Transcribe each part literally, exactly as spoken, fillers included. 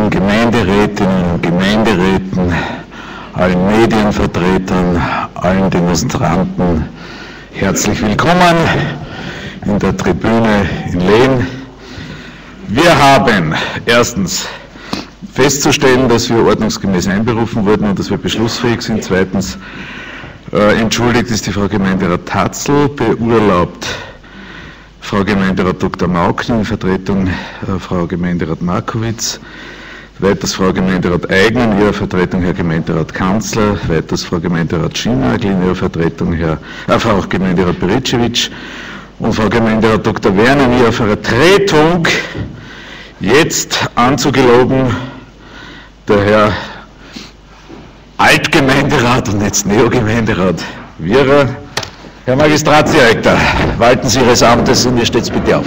allen Gemeinderätinnen und Gemeinderäten, allen Medienvertretern, allen Demonstranten herzlich willkommen in der Tribüne in Lehn. Wir haben erstens festzustellen, dass wir ordnungsgemäß einberufen wurden und dass wir beschlussfähig sind. Zweitens äh, entschuldigt ist die Frau Gemeinderat Tatzl, beurlaubt Frau Gemeinderat Doktor Maukn in Vertretung äh, Frau Gemeinderat Markowitz. Weiters Frau Gemeinderat Eigner in ihrer Vertretung Herr Gemeinderat Kanzler, weiters Frau Gemeinderat Schinnagel in ihrer Vertretung Herr, äh, Frau Gemeinderat Bericiewicz und Frau Gemeinderat Doktor Werner in ihrer Vertretung jetzt anzugeloben der Herr Altgemeinderat und jetzt Neogemeinderat Wierer. Herr Magistratsdirektor, walten Sie Ihres Amtes und mir steht's bitte auf.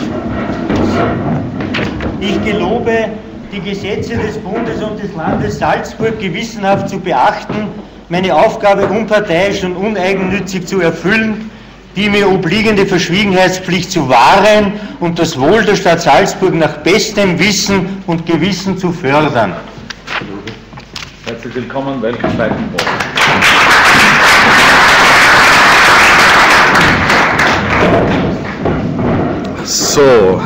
Ich gelobe, die Gesetze des Bundes und des Landes Salzburg gewissenhaft zu beachten, meine Aufgabe unparteiisch und uneigennützig zu erfüllen, die mir obliegende Verschwiegenheitspflicht zu wahren und das Wohl der Stadt Salzburg nach bestem Wissen und Gewissen zu fördern. Herzlich willkommen, welchen zweiten Punkt? So.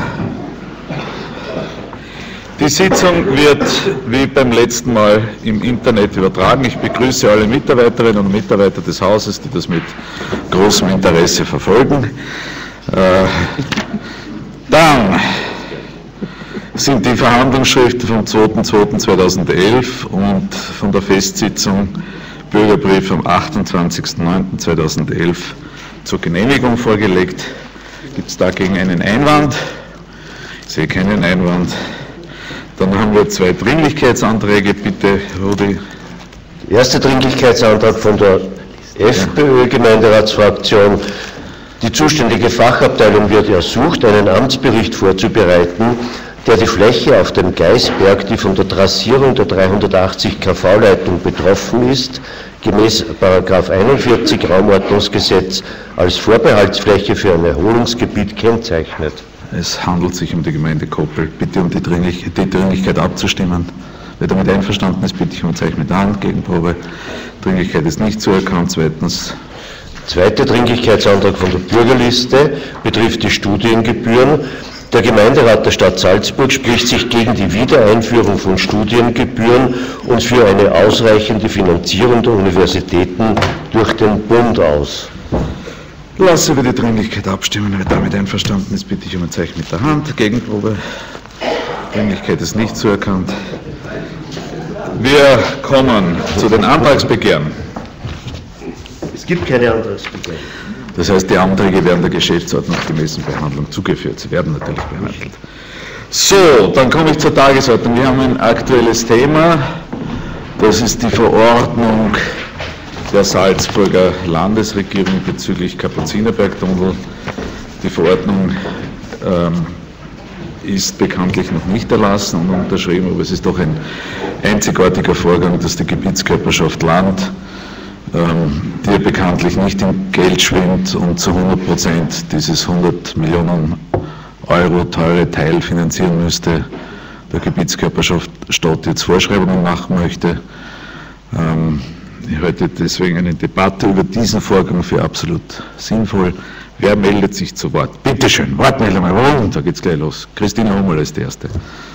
Die Sitzung wird wie beim letzten Mal im Internet übertragen. Ich begrüße alle Mitarbeiterinnen und Mitarbeiter des Hauses, die das mit großem Interesse verfolgen. Äh, dann sind die Verhandlungsschriften vom zweiten zweiten zweitausendelf und von der Festsitzung Bürgerbrief vom achtundzwanzigsten neunten zweitausendelf zur Genehmigung vorgelegt. Gibt es dagegen einen Einwand? Ich sehe keinen Einwand. Dann haben wir zwei Dringlichkeitsanträge, bitte, Rudi. Der erste Dringlichkeitsantrag von der FPÖ-Gemeinderatsfraktion. Die zuständige Fachabteilung wird ersucht, einen Amtsbericht vorzubereiten, der die Fläche auf dem Geisberg, die von der Trassierung der dreihundertachtzig KV Leitung betroffen ist, gemäß Paragraph einundvierzig Raumordnungsgesetz als Vorbehaltsfläche für ein Erholungsgebiet kennzeichnet. Es handelt sich um die Gemeinde Koppel. Bitte um die, Dringlich die Dringlichkeit abzustimmen. Wer damit einverstanden ist, bitte ich um ein Zeichen mit der Hand. Gegenprobe. Dringlichkeit ist nicht zuerkannt. Zweitens. Zweiter Dringlichkeitsantrag von der Bürgerliste betrifft die Studiengebühren. Der Gemeinderat der Stadt Salzburg spricht sich gegen die Wiedereinführung von Studiengebühren und für eine ausreichende Finanzierung der Universitäten durch den Bund aus. Lasse über die Dringlichkeit abstimmen. Wer damit einverstanden ist, bitte ich um ein Zeichen mit der Hand. Gegenprobe. Dringlichkeit ist nicht zuerkannt. Wir kommen zu den Antragsbegehren. Es gibt keine Antragsbegehren. Das heißt, die Anträge werden der geschäftsordnungsgemäßen Behandlung zugeführt. Sie werden natürlich behandelt. So, dann komme ich zur Tagesordnung. Wir haben ein aktuelles Thema. Das ist die Verordnung der Salzburger Landesregierung bezüglich Kapuzinerbergtunnel. Die Verordnung ähm, ist bekanntlich noch nicht erlassen und unterschrieben, aber es ist doch ein einzigartiger Vorgang, dass die Gebietskörperschaft Land, ähm, die bekanntlich nicht im Geld schwimmt und zu hundert Prozent dieses hundert Millionen Euro teure Teil finanzieren müsste, der Gebietskörperschaft Stadt jetzt Vorschreibungen machen möchte. Ähm, Ich halte deswegen eine Debatte über diesen Vorgang für absolut sinnvoll. Wer meldet sich zu Wort? Bitte schön, Wortmeldung mal. Oh, da geht's gleich los. Christine Hummel ist die Erste.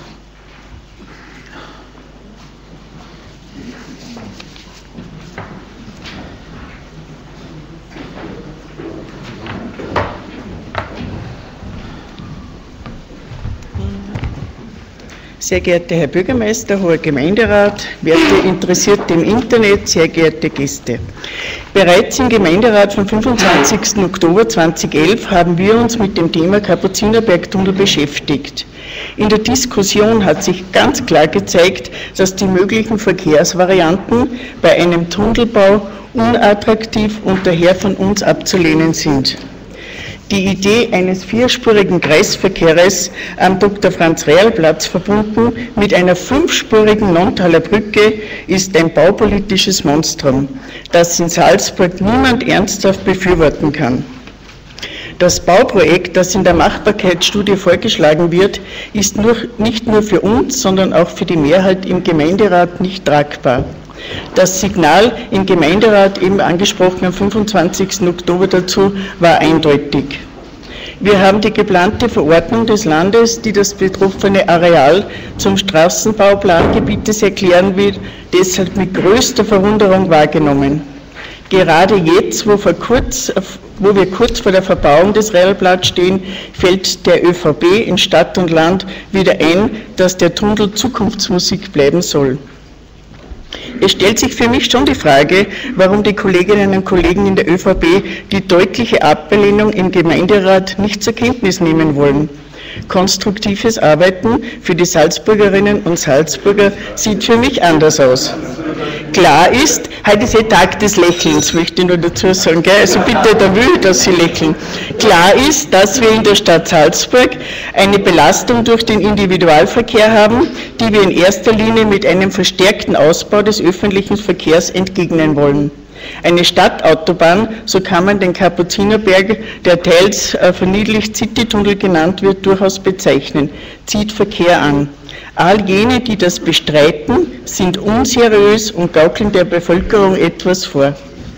Sehr geehrter Herr Bürgermeister, hoher Gemeinderat, werte Interessierte im Internet, sehr geehrte Gäste. Bereits im Gemeinderat vom fünfundzwanzigsten Oktober zweitausendelf haben wir uns mit dem Thema Kapuzinerbergtunnel beschäftigt. In der Diskussion hat sich ganz klar gezeigt, dass die möglichen Verkehrsvarianten bei einem Tunnelbau unattraktiv und daher von uns abzulehnen sind. Die Idee eines vierspurigen Kreisverkehrs am Doktor Franz-Rehrl-Platz verbunden mit einer fünfspurigen Nonntaler Brücke ist ein baupolitisches Monstrum, das in Salzburg niemand ernsthaft befürworten kann. Das Bauprojekt, das in der Machbarkeitsstudie vorgeschlagen wird, ist nur, nicht nur für uns, sondern auch für die Mehrheit im Gemeinderat nicht tragbar. Das Signal im Gemeinderat, eben angesprochen am fünfundzwanzigsten Oktober dazu, war eindeutig. Wir haben die geplante Verordnung des Landes, die das betroffene Areal zum Straßenbauplangebietes erklären will, deshalb mit größter Verwunderung wahrgenommen. Gerade jetzt, wo, vor kurz, wo wir kurz vor der Verbauung des Railplatz stehen, fällt der ÖVP in Stadt und Land wieder ein, dass der Tunnel Zukunftsmusik bleiben soll. Es stellt sich für mich schon die Frage, warum die Kolleginnen und Kollegen in der ÖVP die deutliche Ablehnung im Gemeinderat nicht zur Kenntnis nehmen wollen. Konstruktives Arbeiten für die Salzburgerinnen und Salzburger sieht für mich anders aus. Klar ist, heute ist der Tag des Lächelns, möchte ich nur dazu sagen, gell? Also bitte, da will ich, dass Sie lächeln. Klar ist, dass wir in der Stadt Salzburg eine Belastung durch den Individualverkehr haben, die wir in erster Linie mit einem verstärkten Ausbau des öffentlichen Verkehrs entgegnen wollen. Eine Stadtautobahn, so kann man den Kapuzinerberg, der teils äh, verniedlicht Citytunnel genannt wird, durchaus bezeichnen, zieht Verkehr an. All jene, die das bestreiten, sind unseriös und gaukeln der Bevölkerung etwas vor.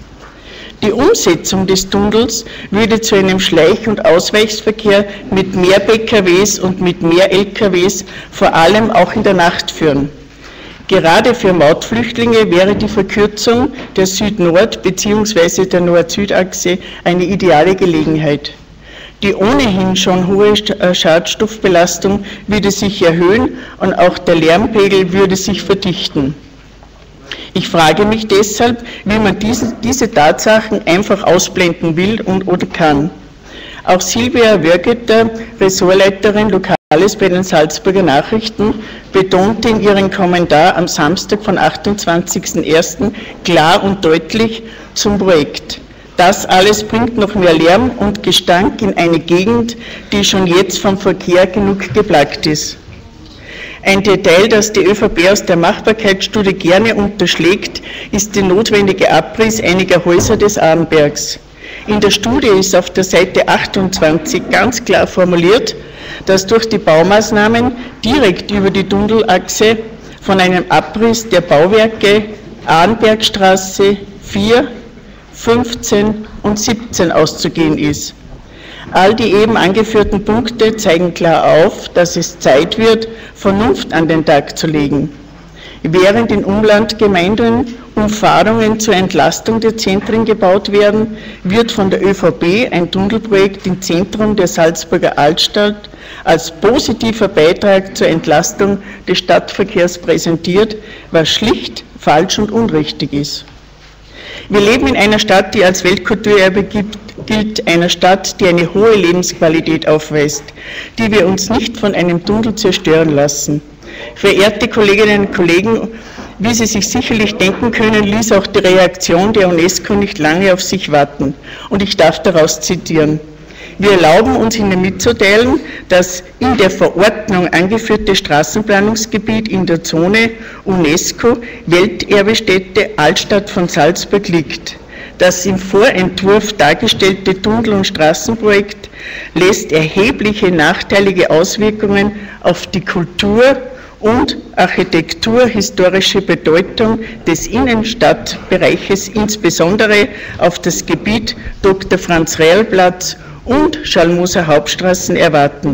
Die Umsetzung des Tunnels würde zu einem Schleich- und Ausweichsverkehr mit mehr P K Ws und mit mehr L K Ws, vor allem auch in der Nacht führen. Gerade für Mautflüchtlinge wäre die Verkürzung der Süd-Nord- bzw. der Nord-Süd-Achse eine ideale Gelegenheit. Die ohnehin schon hohe Schadstoffbelastung würde sich erhöhen und auch der Lärmpegel würde sich verdichten. Ich frage mich deshalb, wie man diese, diese Tatsachen einfach ausblenden will und oder kann. Auch Silvia Wörgeter, Ressortleiterin Lokales bei den Salzburger Nachrichten, betonte in ihrem Kommentar am Samstag von achtundzwanzigsten ersten klar und deutlich zum Projekt. Das alles bringt noch mehr Lärm und Gestank in eine Gegend, die schon jetzt vom Verkehr genug geplagt ist. Ein Detail, das die ÖVP aus der Machbarkeitsstudie gerne unterschlägt, ist der notwendige Abriss einiger Häuser des Arnbergs. In der Studie ist auf der Seite achtundzwanzig ganz klar formuliert, dass durch die Baumaßnahmen direkt über die Tunnelachse von einem Abriss der Bauwerke Arnbergstraße vier, fünfzehn und siebzehn auszugehen ist. All die eben angeführten Punkte zeigen klar auf, dass es Zeit wird, Vernunft an den Tag zu legen. Während in Umlandgemeinden Umfahrungen zur Entlastung der Zentren gebaut werden, wird von der ÖVP ein Tunnelprojekt im Zentrum der Salzburger Altstadt als positiver Beitrag zur Entlastung des Stadtverkehrs präsentiert, was schlicht falsch und unrichtig ist. Wir leben in einer Stadt, die als Weltkulturerbe gilt, einer Stadt, die eine hohe Lebensqualität aufweist, die wir uns nicht von einem Tunnel zerstören lassen. Verehrte Kolleginnen und Kollegen, wie Sie sich sicherlich denken können, ließ auch die Reaktion der UNESCO nicht lange auf sich warten. Und ich darf daraus zitieren. Wir erlauben uns Ihnen mitzuteilen, dass in der Verordnung angeführte Straßenplanungsgebiet in der Zone UNESCO Welterbestätte Altstadt von Salzburg liegt. Das im Vorentwurf dargestellte Tunnel- und Straßenprojekt lässt erhebliche nachteilige Auswirkungen auf die Kultur und architekturhistorische Bedeutung des Innenstadtbereiches, insbesondere auf das Gebiet Doktor Franz-Rehl-Platz und Schalmoser Hauptstraßen erwarten.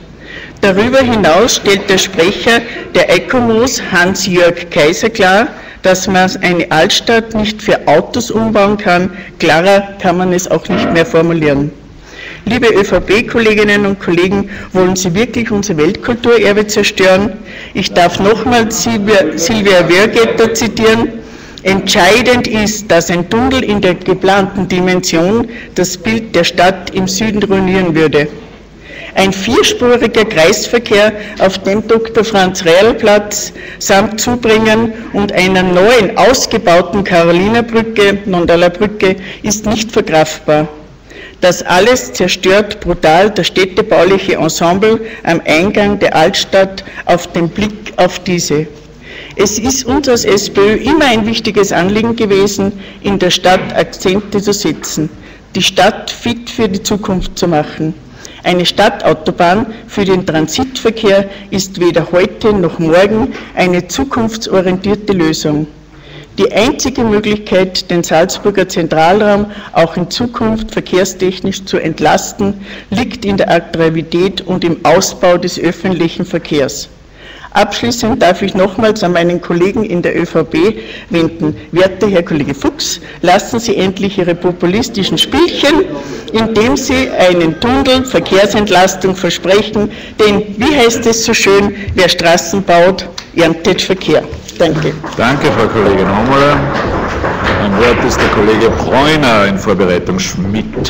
Darüber hinaus stellt der Sprecher der ECOMOS, Hans-Jörg Kaiser, klar, dass man eine Altstadt nicht für Autos umbauen kann. Klarer kann man es auch nicht mehr formulieren. Liebe ÖVP-Kolleginnen und Kollegen, wollen Sie wirklich unser Weltkulturerbe zerstören? Ich darf nochmals Silvia, Silvia Wörgeter zitieren. Entscheidend ist, dass ein Tunnel in der geplanten Dimension das Bild der Stadt im Süden ruinieren würde. Ein vierspuriger Kreisverkehr auf dem Doktor Franz-Rehl-Platz samt Zubringern und einer neuen ausgebauten Carolinerbrücke, Nondaler-Brücke, ist nicht verkraftbar. Das alles zerstört brutal das städtebauliche Ensemble am Eingang der Altstadt auf den Blick auf diese. Es ist uns als SPÖ immer ein wichtiges Anliegen gewesen, in der Stadt Akzente zu setzen, die Stadt fit für die Zukunft zu machen. Eine Stadtautobahn für den Transitverkehr ist weder heute noch morgen eine zukunftsorientierte Lösung. Die einzige Möglichkeit, den Salzburger Zentralraum auch in Zukunft verkehrstechnisch zu entlasten, liegt in der Attraktivität und im Ausbau des öffentlichen Verkehrs. Abschließend darf ich nochmals an meinen Kollegen in der ÖVP wenden. Werter Herr Kollege Fuchs, lassen Sie endlich Ihre populistischen Spielchen, indem Sie einen Tunnel Verkehrsentlastung versprechen, denn, wie heißt es so schön, wer Straßen baut, erntet Verkehr. Danke. Danke, Frau Kollegin Homola. Ein Wort ist der Kollege Bräuner in Vorbereitung Schmidt.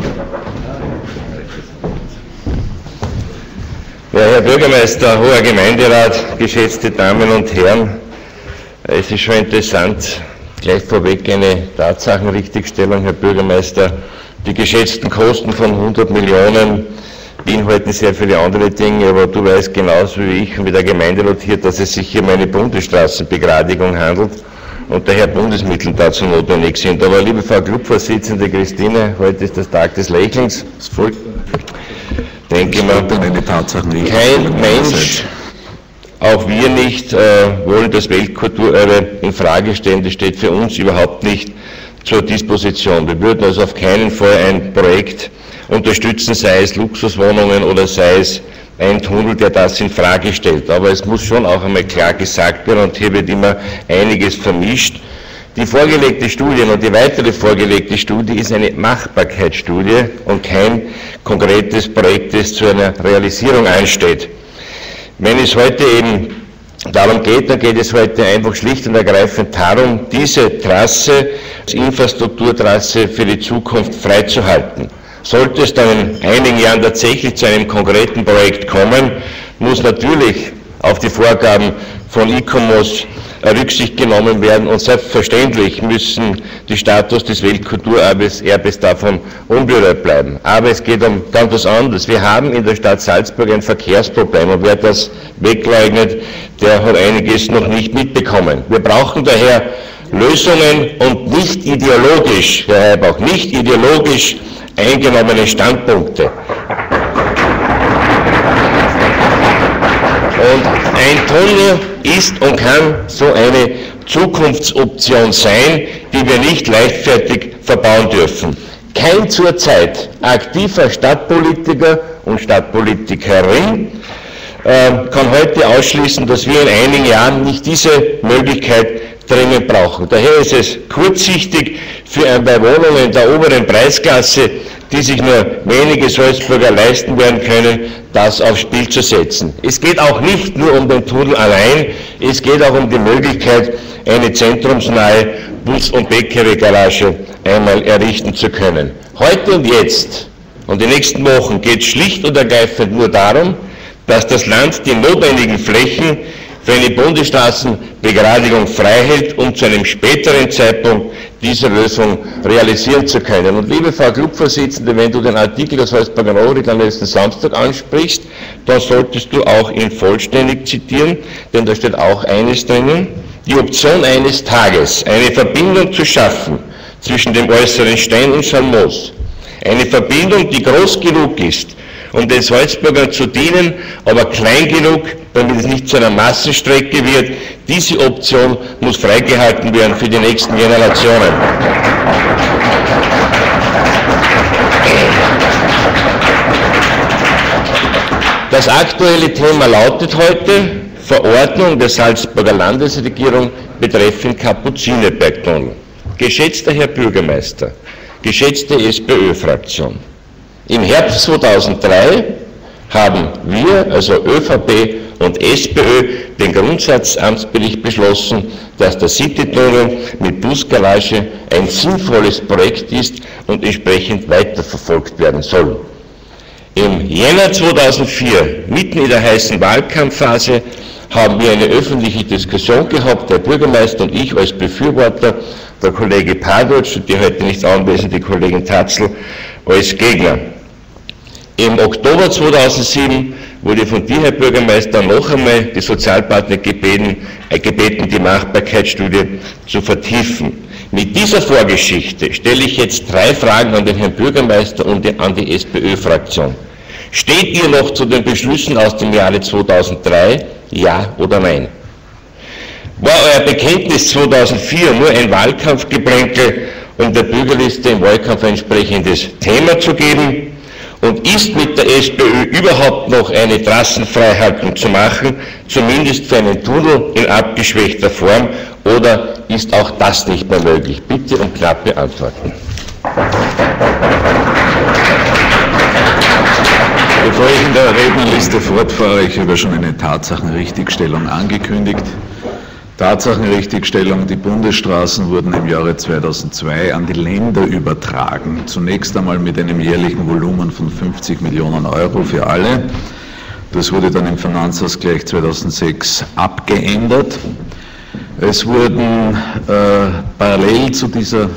Ja, Herr Bürgermeister, hoher Gemeinderat, geschätzte Damen und Herren, es ist schon interessant, gleich vorweg eine Tatsachenrichtigstellung, Herr Bürgermeister. Die geschätzten Kosten von hundert Millionen beinhalten sehr viele andere Dinge, aber du weißt genauso wie ich und wie der Gemeinderat hier, dass es sich hier um eine Bundesstraßenbegradigung handelt und daher Bundesmittel dazu notwendig sind. Aber liebe Frau Clubvorsitzende Christine, heute ist das Tag des Lächelns. Das folgt. Denke mal, kein Mensch, auch wir nicht, äh, wollen das Weltkulturerbe in Frage stellen. Das steht für uns überhaupt nicht zur Disposition. Wir würden also auf keinen Fall ein Projekt unterstützen, sei es Luxuswohnungen oder sei es ein Tunnel, der das in Frage stellt. Aber es muss schon auch einmal klar gesagt werden, und hier wird immer einiges vermischt. Die vorgelegte Studie und die weitere vorgelegte Studie ist eine Machbarkeitsstudie und kein konkretes Projekt, das zu einer Realisierung ansteht. Wenn es heute eben darum geht, dann geht es heute einfach schlicht und ergreifend darum, diese Trasse als Infrastrukturtrasse für die Zukunft freizuhalten. Sollte es dann in einigen Jahren tatsächlich zu einem konkreten Projekt kommen, muss natürlich auf die Vorgaben von ICOMOS Rücksicht genommen werden und selbstverständlich müssen die Status des Weltkulturerbes Erbes davon unberührt bleiben. Aber es geht um ganz was anderes. Wir haben in der Stadt Salzburg ein Verkehrsproblem und wer das wegleugnet, der hat einiges noch nicht mitbekommen. Wir brauchen daher Lösungen und nicht ideologisch, Herr Heibach, nicht ideologisch eingenommene Standpunkte. Und ein Tunnel ist und kann so eine Zukunftsoption sein, die wir nicht leichtfertig verbauen dürfen. Kein zurzeit aktiver Stadtpolitiker und Stadtpolitikerin äh, kann heute ausschließen, dass wir in einigen Jahren nicht diese Möglichkeit dringend brauchen. Daher ist es kurzsichtig für ein bei Wohnungen der oberen Preisklasse, die sich nur wenige Salzburger leisten werden können, das aufs Spiel zu setzen. Es geht auch nicht nur um den Tunnel allein, es geht auch um die Möglichkeit, eine zentrumsnahe Bus- und Bäckerei-Garage einmal errichten zu können. Heute und jetzt und die nächsten Wochen geht es schlicht und ergreifend nur darum, dass das Land die notwendigen Flächen für eine Bundesstraßenbegradigung freihält, um zu einem späteren Zeitpunkt diese Lösung realisieren zu können. Und liebe Frau Clubvorsitzende, wenn du den Artikel der Salzburger Nachricht am letzten Samstag ansprichst, dann solltest du auch ihn vollständig zitieren, denn da steht auch eines drinnen: Die Option eines Tages, eine Verbindung zu schaffen zwischen dem äußeren Stein und Salmoos, eine Verbindung, die groß genug ist, um den Salzburgern zu dienen, aber klein genug, damit es nicht zu einer Massenstrecke wird. Diese Option muss freigehalten werden für die nächsten Generationen. Das aktuelle Thema lautet heute Verordnung der Salzburger Landesregierung betreffend Kapuzinerbergtunnel. Geschätzter Herr Bürgermeister, geschätzte SPÖ-Fraktion, im Herbst zweitausenddrei haben wir, also ÖVP und SPÖ, den Grundsatzamtsbericht beschlossen, dass der Citytunnel mit Busgarage ein sinnvolles Projekt ist und entsprechend weiterverfolgt werden soll. Im Jänner zweitausendvier, mitten in der heißen Wahlkampfphase, haben wir eine öffentliche Diskussion gehabt, der Bürgermeister und ich als Befürworter, der Kollege Padutsch und die heute nicht anwesende Kollegin Tatzl als Gegner. Im Oktober zweitausendsieben wurde von dir, Herr Bürgermeister, noch einmal die Sozialpartner gebeten, äh, gebeten, die Machbarkeitsstudie zu vertiefen. Mit dieser Vorgeschichte stelle ich jetzt drei Fragen an den Herrn Bürgermeister und an die SPÖ-Fraktion. Steht ihr noch zu den Beschlüssen aus dem Jahre zweitausenddrei? Ja oder nein? War euer Bekenntnis zweitausendvier nur ein Wahlkampfgeplänkel, um der Bürgerliste im Wahlkampf ein entsprechendes Thema zu geben? Und ist mit der SPÖ überhaupt noch eine Trassenfreihaltung zu machen, zumindest für einen Tunnel in abgeschwächter Form, oder ist auch das nicht mehr möglich? Bitte um knappe Antworten. Bevor ich in der Rednerliste fortfahre, ich habe schon eine Tatsachenrichtigstellung angekündigt. Tatsachenrichtigstellung, die Bundesstraßen wurden im Jahre zweitausendzwei an die Länder übertragen. Zunächst einmal mit einem jährlichen Volumen von fünfzig Millionen Euro für alle. Das wurde dann im Finanzausgleich zweitausendsechs abgeändert. Es wurden äh, parallel zu dieser,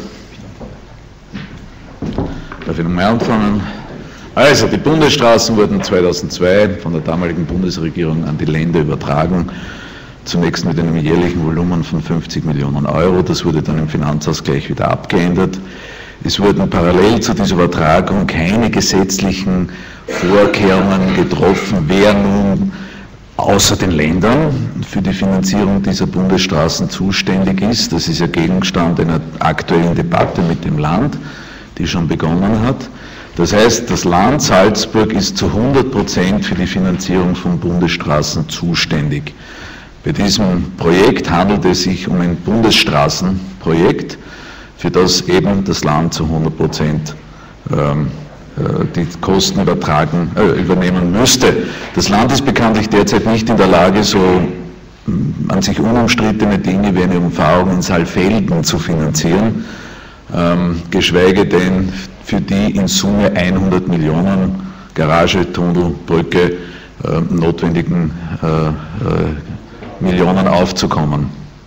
darf ich nochmal anfangen? Also, die Bundesstraßen wurden zweitausendzwei von der damaligen Bundesregierung an die Länder übertragen. Zunächst mit einem jährlichen Volumen von fünfzig Millionen Euro. Das wurde dann im Finanzausgleich wieder abgeändert. Es wurden parallel zu dieser Übertragung keine gesetzlichen Vorkehrungen getroffen, wer nun außer den Ländern für die Finanzierung dieser Bundesstraßen zuständig ist. Das ist ja Gegenstand einer aktuellen Debatte mit dem Land, die schon begonnen hat. Das heißt, das Land Salzburg ist zu hundert Prozent für die Finanzierung von Bundesstraßen zuständig. Bei diesem Projekt handelt es sich um ein Bundesstraßenprojekt, für das eben das Land zu hundert Prozent ähm, äh, die Kosten übertragen, äh, übernehmen müsste. Das Land ist bekanntlich derzeit nicht in der Lage, so äh, an sich unumstrittene Dinge wie eine Umfahrung in Saalfelden zu finanzieren, ähm, geschweige denn für die in Summe hundert Millionen Garage, Tunnel, Brücke äh, notwendigen äh, äh, Millionen aufzukommen.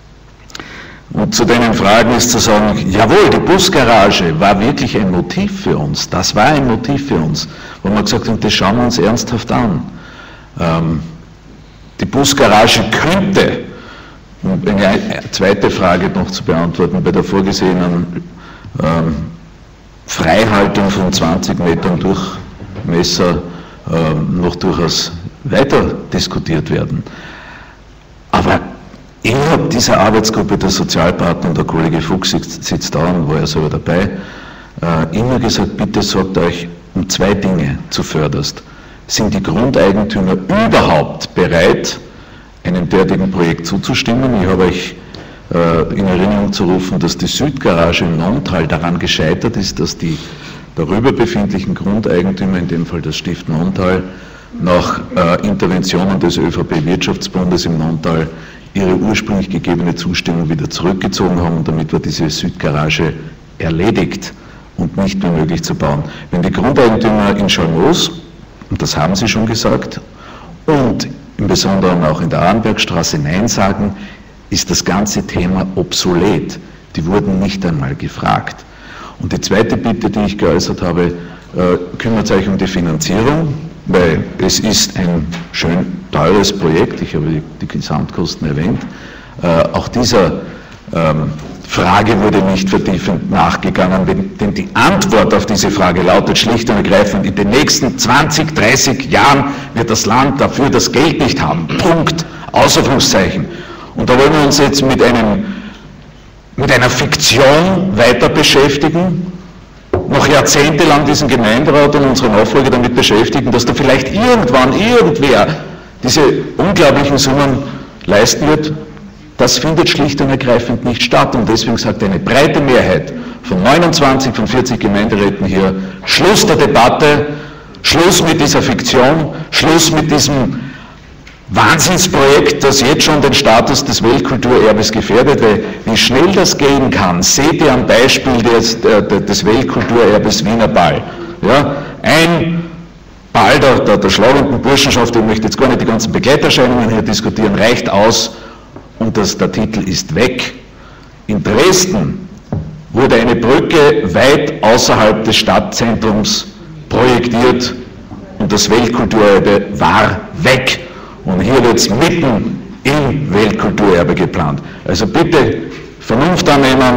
Und zu deinen Fragen ist zu sagen, jawohl, die Busgarage war wirklich ein Motiv für uns, das war ein Motiv für uns, wo wir gesagt haben, das schauen wir uns ernsthaft an. Ähm, die Busgarage könnte, um eine zweite Frage noch zu beantworten, bei der vorgesehenen ähm, Freihaltung von zwanzig Metern Durchmesser ähm, noch durchaus weiter diskutiert werden. Aber innerhalb dieser Arbeitsgruppe der Sozialpartner, und der Kollege Fuchs sitzt, sitzt da und war ja selber dabei, äh, immer gesagt, bitte sorgt euch um zwei Dinge zuvörderst. Sind die Grundeigentümer überhaupt bereit, einem derartigen Projekt zuzustimmen? Ich habe euch äh, in Erinnerung zu rufen, dass die Südgarage im Nonntal daran gescheitert ist, dass die darüber befindlichen Grundeigentümer, in dem Fall das Stift Nonntal, nach äh, Interventionen des ÖVP-Wirtschaftsbundes im Nonntal ihre ursprünglich gegebene Zustimmung wieder zurückgezogen haben, und damit war diese Südgarage erledigt und nicht mehr möglich zu bauen. Wenn die Grundeigentümer in Schalmoos, und das haben sie schon gesagt, und im Besonderen auch in der Arenbergstraße Nein sagen, ist das ganze Thema obsolet. Die wurden nicht einmal gefragt. Und die zweite Bitte, die ich geäußert habe, äh, kümmert euch um die Finanzierung, weil es ist ein schön teures Projekt, ich habe die, die Gesamtkosten erwähnt. Äh, auch dieser ähm, Frage wurde nicht vertiefend nachgegangen, denn die Antwort auf diese Frage lautet schlicht und ergreifend, in den nächsten zwanzig, dreißig Jahren wird das Land dafür das Geld nicht haben. Punkt. Ausrufungszeichen. Und da wollen wir uns jetzt mit, einem, mit einer Fiktion weiter beschäftigen, noch jahrzehntelang diesen Gemeinderat und unsere Nachfolger damit beschäftigen, dass da vielleicht irgendwann irgendwer diese unglaublichen Summen leisten wird. Das findet schlicht und ergreifend nicht statt, und deswegen sagt eine breite Mehrheit von neunundzwanzig von vierzig Gemeinderäten hier, Schluss der Debatte, Schluss mit dieser Fiktion, Schluss mit diesem Wahnsinnsprojekt, das jetzt schon den Status des Weltkulturerbes gefährdet, weil wie schnell das gehen kann, seht ihr am Beispiel des, des Weltkulturerbes Wiener Ball. Ja, ein Ball der, der, der schlagenden Burschenschaft, ich möchte jetzt gar nicht die ganzen Begleiterscheinungen hier diskutieren, reicht aus, und das, der Titel ist weg. In Dresden wurde eine Brücke weit außerhalb des Stadtzentrums projektiert und das Weltkulturerbe war weg. Und hier wird es mitten im Weltkulturerbe geplant. Also bitte Vernunft annehmen,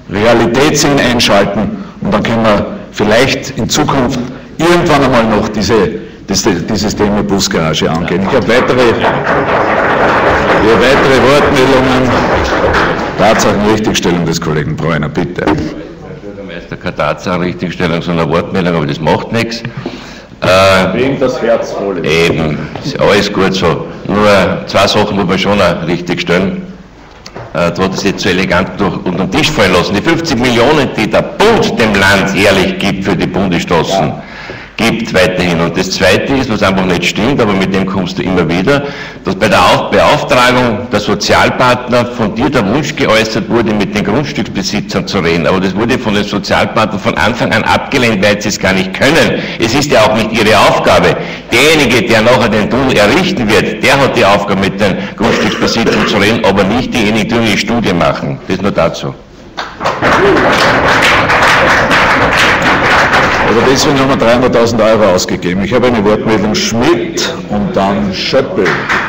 Realitätssinn einschalten und dann können wir vielleicht in Zukunft irgendwann einmal noch diese, diese, dieses Thema Busgarage angehen. Ich habe weitere, ich habe weitere Wortmeldungen. Tatsachenrichtigstellung des Kollegen Bräuner, bitte. Herr Bürgermeister, keine Tatsachenrichtigstellung, sondern Wortmeldung, aber das macht nichts. Äh, Wem das Herz voll ist. Eben, ist alles gut so. Nur zwei Sachen muss man schon auch richtig stellen. Äh, da hat es jetzt so elegant durch unter den Tisch fallen lassen. Die fünfzig Millionen, die der Bund dem Land jährlich gibt für die Bundesstraßen, ja. gibt weiterhin. Und das Zweite ist, was einfach nicht stimmt, aber mit dem kommst du immer wieder, dass bei der Auf Beauftragung der Sozialpartner von dir der Wunsch geäußert wurde, mit den Grundstücksbesitzern zu reden. Aber das wurde von den Sozialpartnern von Anfang an abgelehnt, weil sie es gar nicht können. Es ist ja auch nicht ihre Aufgabe. Derjenige, der nachher den Tunnel errichten wird, der hat die Aufgabe, mit den Grundstücksbesitzern zu reden, aber nicht diejenigen, die eine Studie machen. Das nur dazu. Aber deswegen haben wir dreihunderttausend Euro ausgegeben. Ich habe eine Wortmeldung Schmidt und dann Schöppel.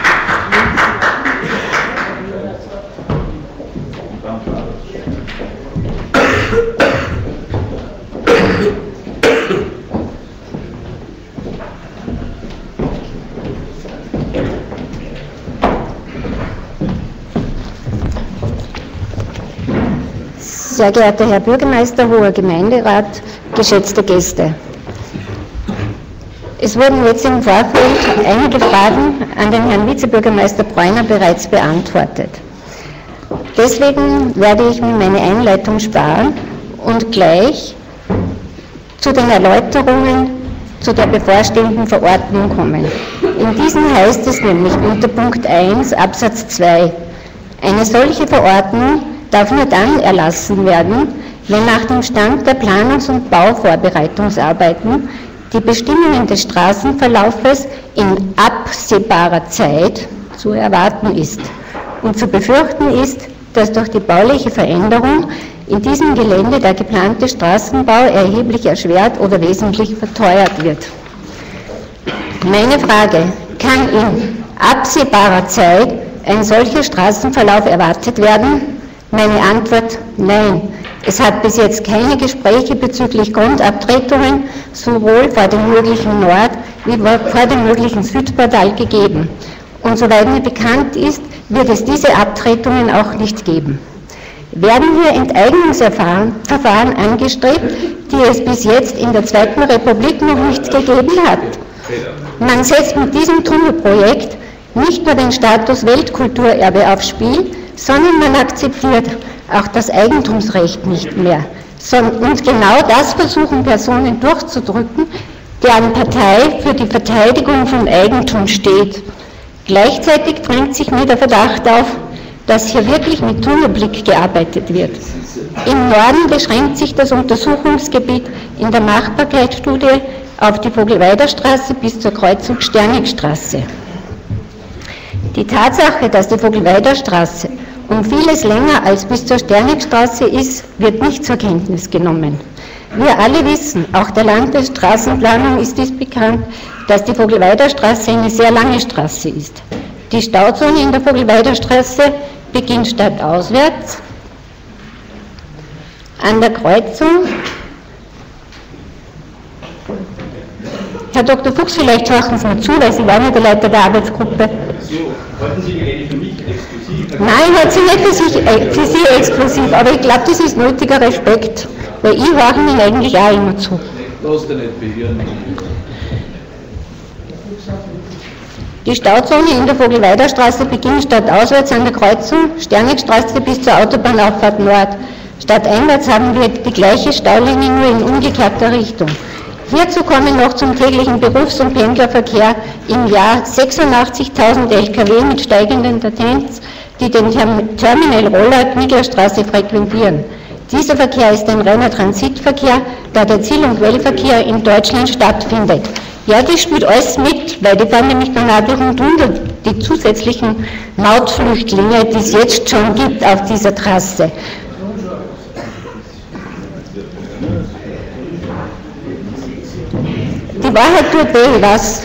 Sehr geehrter Herr Bürgermeister, hoher Gemeinderat, geschätzte Gäste. Es wurden jetzt im Vorfeld einige Fragen an den Herrn Vizebürgermeister Bräuner bereits beantwortet. Deswegen werde ich mir meine Einleitung sparen und gleich zu den Erläuterungen zu der bevorstehenden Verordnung kommen. In diesen heißt es nämlich unter Punkt eins Absatz zwei, eine solche Verordnung darf nur dann erlassen werden, wenn nach dem Stand der Planungs- und Bauvorbereitungsarbeiten die Bestimmungen des Straßenverlaufes in absehbarer Zeit zu erwarten ist und zu befürchten ist, dass durch die bauliche Veränderung in diesem Gelände der geplante Straßenbau erheblich erschwert oder wesentlich verteuert wird. Meine Frage, kann in absehbarer Zeit ein solcher Straßenverlauf erwartet werden? Meine Antwort, nein. Es hat bis jetzt keine Gespräche bezüglich Grundabtretungen sowohl vor dem möglichen Nord- wie vor dem möglichen Südportal gegeben. Und soweit mir bekannt ist, wird es diese Abtretungen auch nicht geben. Werden hier Enteignungsverfahren angestrebt, die es bis jetzt in der Zweiten Republik noch nicht gegeben hat? Man setzt mit diesem Tunnelprojekt nicht nur den Status Weltkulturerbe aufs Spiel, sondern man akzeptiert auch das Eigentumsrecht nicht mehr. Und genau das versuchen Personen durchzudrücken, deren Partei für die Verteidigung von Eigentum steht. Gleichzeitig drängt sich mir der Verdacht auf, dass hier wirklich mit Tunnelblick gearbeitet wird. Im Norden beschränkt sich das Untersuchungsgebiet in der Machbarkeitsstudie auf die Vogelweiderstraße bis zur Kreuzung Sternigstraße. Die Tatsache, dass die Vogelweiderstraße um vieles länger als bis zur Sternigstraße ist, wird nicht zur Kenntnis genommen. Wir alle wissen, auch der Landesstraßenplanung ist dies bekannt, dass die Vogelweiderstraße eine sehr lange Straße ist. Die Stauzone in der Vogelweiderstraße beginnt stadtauswärts an der Kreuzung. Herr Doktor Fuchs, vielleicht horchen Sie mir zu, weil Sie waren ja der Leiter der Arbeitsgruppe. So, wollten Sie die Rede für mich exklusiv? Nein, hat sie nicht für, sich, äh, für Sie exklusiv, aber ich glaube, das ist nötiger Respekt, weil ich höre Ihnen eigentlich auch immer zu. Lass dir nicht beirren. Die Stauzone in der Vogelweiderstraße beginnt stadtauswärts an der Kreuzung Sternigstraße bis zur Autobahnauffahrt Nord. Stadteinwärts haben wir die gleiche Staulänge, nur in umgekehrter Richtung. Hierzu kommen noch zum täglichen Berufs- und Pendlerverkehr im Jahr sechsundachtzigtausend L K W mit steigenden Tendenz, die den Terminal Rollert-Niederstraße frequentieren. Dieser Verkehr ist ein reiner Transitverkehr, da der Ziel- und Quellverkehr in Deutschland stattfindet. Ja, das spielt alles mit, weil die fahren nämlich dann auch durch den Tunnel, die zusätzlichen Mautflüchtlinge, die es jetzt schon gibt auf dieser Trasse. Die Wahrheit tut weh, was?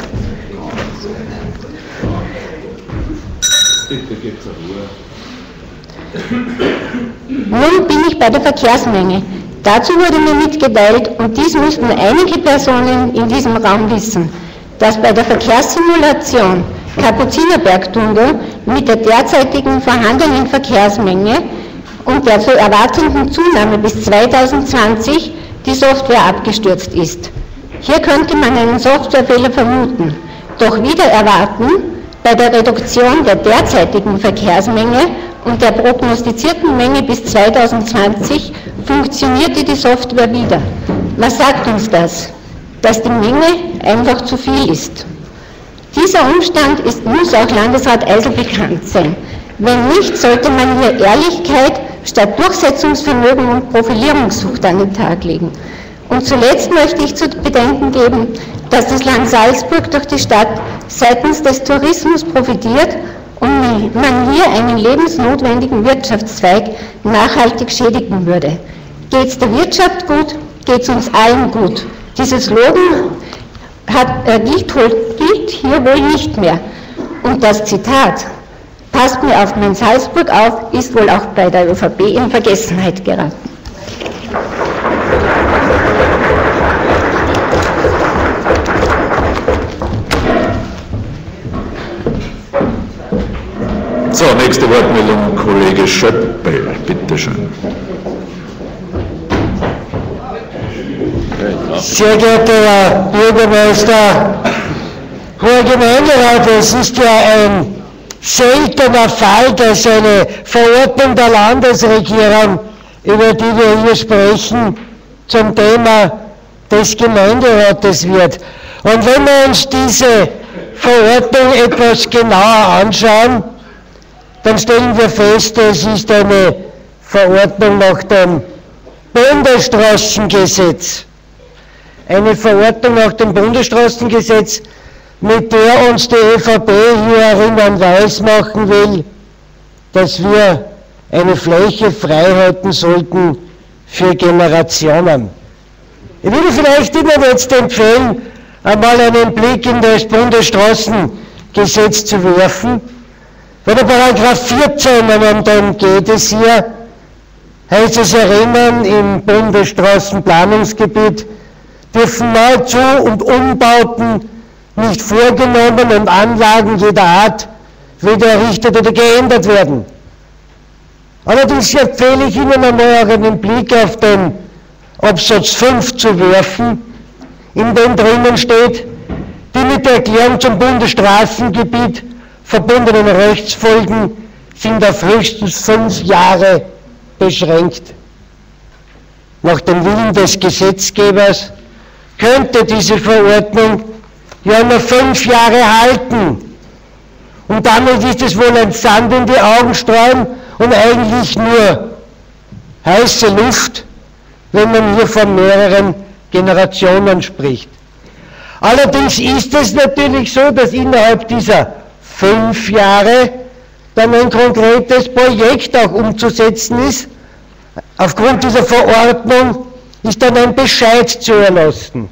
Nun bin ich bei der Verkehrsmenge. Dazu wurde mir mitgeteilt, und dies müssten einige Personen in diesem Raum wissen, dass bei der Verkehrssimulation Kapuzinerbergtunnel mit der derzeitigen vorhandenen Verkehrsmenge und der zu erwartenden Zunahme bis zweitausendzwanzig die Software abgestürzt ist. Hier könnte man einen Softwarefehler vermuten, doch wieder erwarten, bei der Reduktion der derzeitigen Verkehrsmenge und der prognostizierten Menge bis zweitausendzwanzig funktionierte die Software wieder. Was sagt uns das? Dass die Menge einfach zu viel ist. Dieser Umstand ist, muss auch Landesrat Eisel bekannt sein. Wenn nicht, sollte man hier Ehrlichkeit statt Durchsetzungsvermögen und Profilierungssucht an den Tag legen. Und zuletzt möchte ich zu bedenken geben, dass das Land Salzburg durch die Stadt seitens des Tourismus profitiert und man hier einen lebensnotwendigen Wirtschaftszweig nachhaltig schädigen würde. Geht es der Wirtschaft gut, geht es uns allen gut. Dieses Slogan hat, äh, gilt, gilt hier wohl nicht mehr. Und das Zitat, passt mir auf mein Salzburg auf, ist wohl auch bei der ÖVP in Vergessenheit geraten. So, nächste Wortmeldung, Kollege Schöppel, bitteschön. Sehr geehrter Herr Bürgermeister, Herr Gemeinderat, es ist ja ein seltener Fall, dass eine Verordnung der Landesregierung, über die wir hier sprechen, zum Thema des Gemeinderates wird. Und wenn wir uns diese Verordnung etwas genauer anschauen, dann stellen wir fest, es ist eine Verordnung nach dem Bundesstraßengesetz. Eine Verordnung nach dem Bundesstraßengesetz, mit der uns die ÖVP hier erinnern weiß machen will, dass wir eine Fläche freihalten sollten für Generationen. Ich würde vielleicht Ihnen jetzt empfehlen, einmal einen Blick in das Bundesstraßengesetz zu werfen. Bei der Paragraph vierzehn, um den geht es hier, heißt es erinnern, im Bundesstraßenplanungsgebiet dürfen Neuzug- und Umbauten nicht vorgenommen und Anlagen jeder Art wieder errichtet oder geändert werden. Allerdings empfehle ich Ihnen einmal auch einen Blick auf den Absatz fünf zu werfen, in dem drinnen steht, die mit der Erklärung zum Bundesstraßengebiet verbundenen Rechtsfolgen sind auf höchstens fünf Jahre beschränkt. Nach dem Willen des Gesetzgebers könnte diese Verordnung ja nur fünf Jahre halten. Und damit ist es wohl ein Sand in die Augen streuen und eigentlich nur heiße Luft, wenn man hier von mehreren Generationen spricht. Allerdings ist es natürlich so, dass innerhalb dieser fünf Jahre dann ein konkretes Projekt auch umzusetzen ist. Aufgrund dieser Verordnung ist dann ein Bescheid zu erlassen.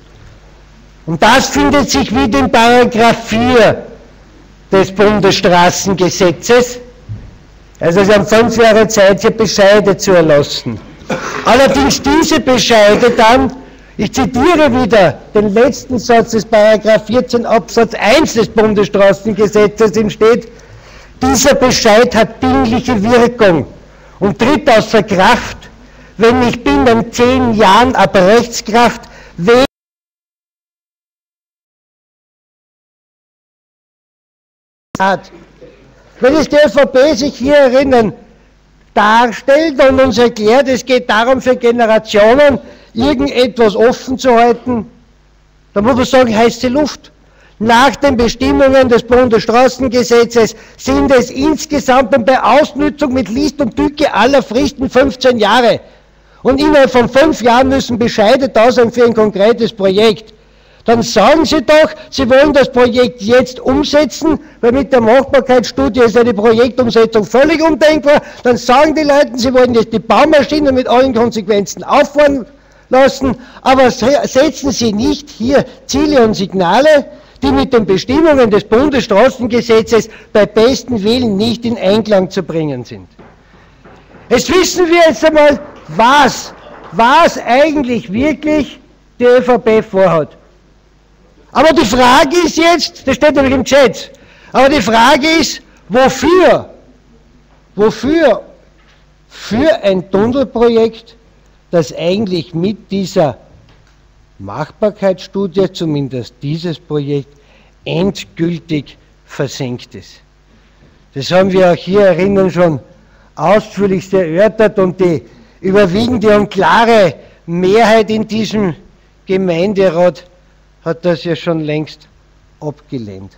Und das findet sich wieder in Paragraph vier des Bundesstraßengesetzes. Also Sie haben fünf Jahre Zeit, hier Bescheide zu erlassen. Allerdings diese Bescheide dann, ich zitiere wieder den letzten Satz des Paragraph vierzehn Absatz eins des Bundesstraßengesetzes, im steht, dieser Bescheid hat dingliche Wirkung und tritt außer Kraft, wenn nicht binnen zehn Jahren ab Rechtskraft wegen hat. Wenn es die ÖVP sich hier erinnern, darstellt und uns erklärt, es geht darum, für Generationen irgendetwas offen zu halten, dann muss man sagen, heiße Luft. Nach den Bestimmungen des Bundesstraßengesetzes sind es insgesamt und bei Ausnutzung mit List und Tücke aller Fristen fünfzehn Jahre. Und innerhalb von fünf Jahren müssen Bescheide da sein für ein konkretes Projekt. Dann sagen Sie doch, Sie wollen das Projekt jetzt umsetzen, weil mit der Machbarkeitsstudie ist eine Projektumsetzung völlig undenkbar. Dann sagen die Leute, Sie wollen jetzt die Baumaschine mit allen Konsequenzen auffahren lassen, aber setzen Sie nicht hier Ziele und Signale, die mit den Bestimmungen des Bundesstraßengesetzes bei besten Willen nicht in Einklang zu bringen sind. Jetzt wissen wir jetzt einmal, was, was eigentlich wirklich die ÖVP vorhat. Aber die Frage ist jetzt, das steht nämlich im Chat, aber die Frage ist, wofür? Wofür? Für ein Tunnelprojekt, das eigentlich mit dieser Machbarkeitsstudie, zumindest dieses Projekt, endgültig versenkt ist. Das haben wir auch hier erinnern schon ausführlichst erörtert und die überwiegende und klare Mehrheit in diesem Gemeinderat hat das ja schon längst abgelehnt.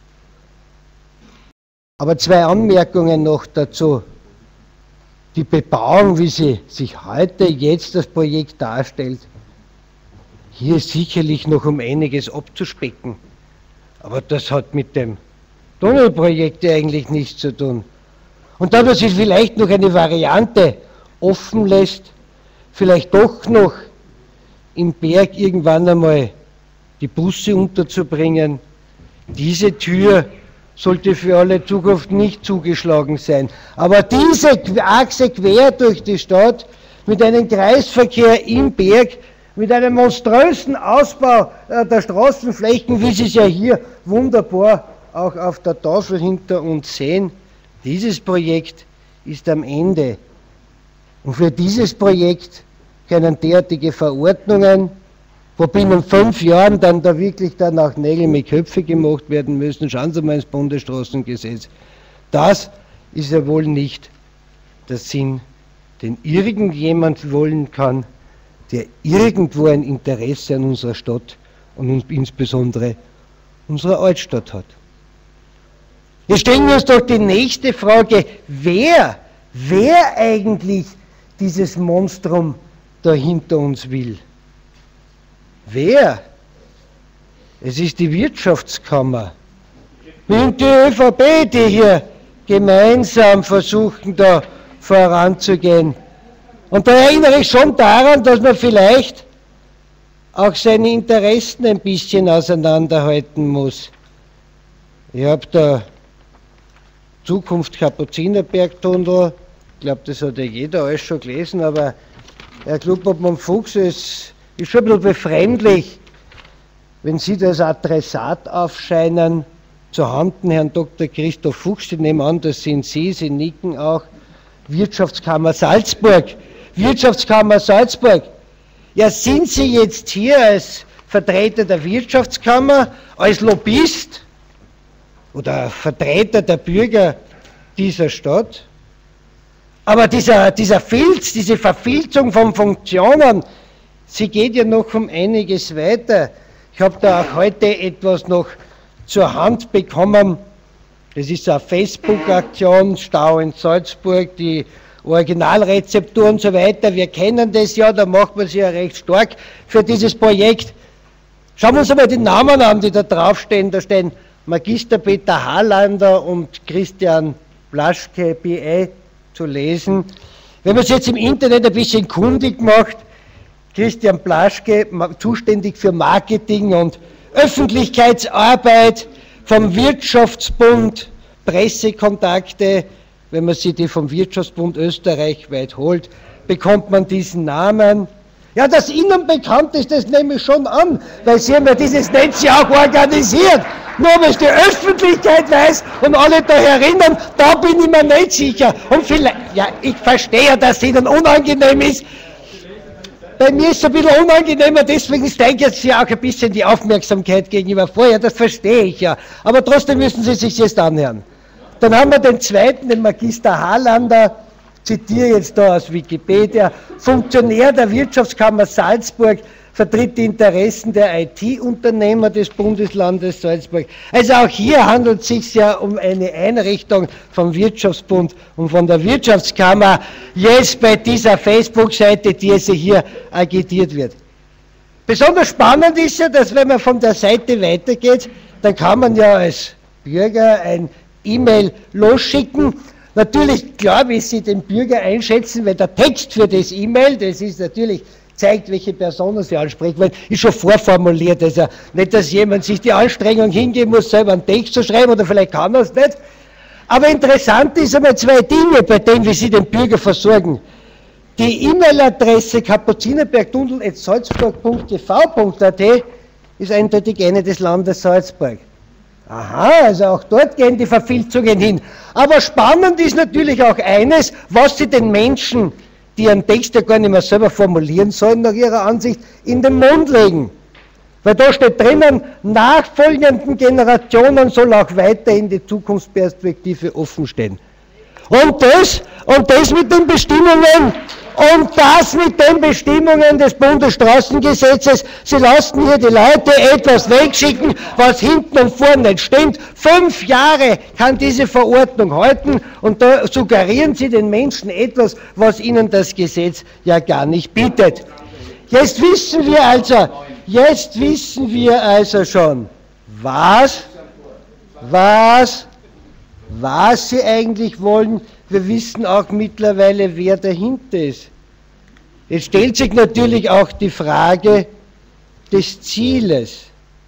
Aber zwei Anmerkungen noch dazu. Die Bebauung, wie sie sich heute, jetzt das Projekt darstellt, hier ist sicherlich noch um einiges abzuspecken. Aber das hat mit dem Tunnelprojekt eigentlich nichts zu tun. Und da, dass sich vielleicht noch eine Variante offen lässt, vielleicht doch noch im Berg irgendwann einmal die Busse unterzubringen, diese Tür sollte für alle Zukunft nicht zugeschlagen sein. Aber diese Achse quer durch die Stadt mit einem Kreisverkehr im Berg, mit einem monströsen Ausbau der Straßenflächen, wie Sie es ja hier wunderbar auch auf der Tafel hinter uns sehen, dieses Projekt ist am Ende. Und für dieses Projekt können derartige Verordnungen, wo binnen fünf Jahren dann da wirklich dann auch Nägel mit Köpfe gemacht werden müssen, schauen Sie mal ins Bundesstraßengesetz, das ist ja wohl nicht der Sinn, den irgendjemand wollen kann, der irgendwo ein Interesse an unserer Stadt und insbesondere unserer Altstadt hat. Wir stellen uns doch die nächste Frage, wer, wer eigentlich dieses Monstrum da hinter uns will? Wer? Es ist die Wirtschaftskammer und die ÖVP, die hier gemeinsam versuchen, da voranzugehen. Und da erinnere ich schon daran, dass man vielleicht auch seine Interessen ein bisschen auseinanderhalten muss. Ich habe da Zukunft Kapuzinerbergtunnel, ich glaube, das hat ja jeder alles schon gelesen, aber Herr Klubobmann-Fuchs, es ist schon ein bisschen befremdlich, wenn Sie das Adressat aufscheinen, zu Handen Herrn Doktor Christoph Fuchs, ich nehme an, das sind Sie, Sie nicken auch, Wirtschaftskammer Salzburg. Wirtschaftskammer Salzburg. Ja, sind Sie jetzt hier als Vertreter der Wirtschaftskammer, als Lobbyist oder Vertreter der Bürger dieser Stadt? Aber dieser, dieser Filz, diese Verfilzung von Funktionen, sie geht ja noch um einiges weiter. Ich habe da auch heute etwas noch zur Hand bekommen. Das ist eine Facebook-Aktion, Stau in Salzburg, die Originalrezeptur und so weiter. Wir kennen das ja, da macht man sich ja recht stark für dieses Projekt. Schauen wir uns einmal die Namen an, die da draufstehen. Da stehen Magister Peter Harlander und Christian Plaschke, B A, zu lesen. Wenn man es jetzt im Internet ein bisschen kundig macht, Christian Plaschke, zuständig für Marketing und Öffentlichkeitsarbeit vom Wirtschaftsbund, Pressekontakte, wenn man sich die vom Wirtschaftsbund österreichweit holt, bekommt man diesen Namen. Ja, dass Ihnen bekannt ist, das nehme ich schon an, weil Sie haben ja dieses Netz ja auch organisiert. Nur wenn es die Öffentlichkeit weiß und alle da herinnen, da bin ich mir nicht sicher. Und vielleicht, ja, ich verstehe, dass es Ihnen unangenehm ist. Bei mir ist es ein bisschen unangenehmer, deswegen steigert Sie auch ein bisschen die Aufmerksamkeit gegenüber vor. Ja, das verstehe ich ja. Aber trotzdem müssen Sie sich jetzt anhören. Dann haben wir den zweiten, den Magister Harlander, zitiere jetzt da aus Wikipedia, Funktionär der Wirtschaftskammer Salzburg, vertritt die Interessen der I T-Unternehmer des Bundeslandes Salzburg. Also auch hier handelt es sich ja um eine Einrichtung vom Wirtschaftsbund und von der Wirtschaftskammer, jetzt bei dieser Facebook-Seite, die also hier agitiert wird. Besonders spannend ist ja, dass wenn man von der Seite weitergeht, dann kann man ja als Bürger ein E-Mail losschicken. Natürlich, klar, wie Sie den Bürger einschätzen, weil der Text für das E-Mail, das ist natürlich, zeigt, welche Personen Sie ansprechen wollen, ist schon vorformuliert. Also nicht, dass jemand sich die Anstrengung hingeben muss, selber einen Text zu schreiben, oder vielleicht kann er es nicht. Aber interessant ist einmal zwei Dinge, bei denen wir Sie den Bürger versorgen. Die E-Mail-Adresse kapuzinerbergtunnel at salzburg punkt t v punkt a t ist eindeutig eine des Landes Salzburg. Aha, also auch dort gehen die Verfilzungen hin. Aber spannend ist natürlich auch eines, was Sie den Menschen, die ihren Text ja gar nicht mehr selber formulieren sollen, nach ihrer Ansicht, in den Mund legen. Weil da steht drinnen, nachfolgenden Generationen soll auch weiterhin die Zukunftsperspektive offen stehen. Und das, und das mit den Bestimmungen, und das mit den Bestimmungen des Bundesstraßengesetzes. Sie lassen hier die Leute etwas wegschicken, was hinten und vorne nicht stimmt. Fünf Jahre kann diese Verordnung halten und da suggerieren Sie den Menschen etwas, was ihnen das Gesetz ja gar nicht bietet. Jetzt wissen wir also, jetzt wissen wir also schon, was, was, was Sie eigentlich wollen. Wir wissen auch mittlerweile, wer dahinter ist. Jetzt stellt sich natürlich auch die Frage des Zieles.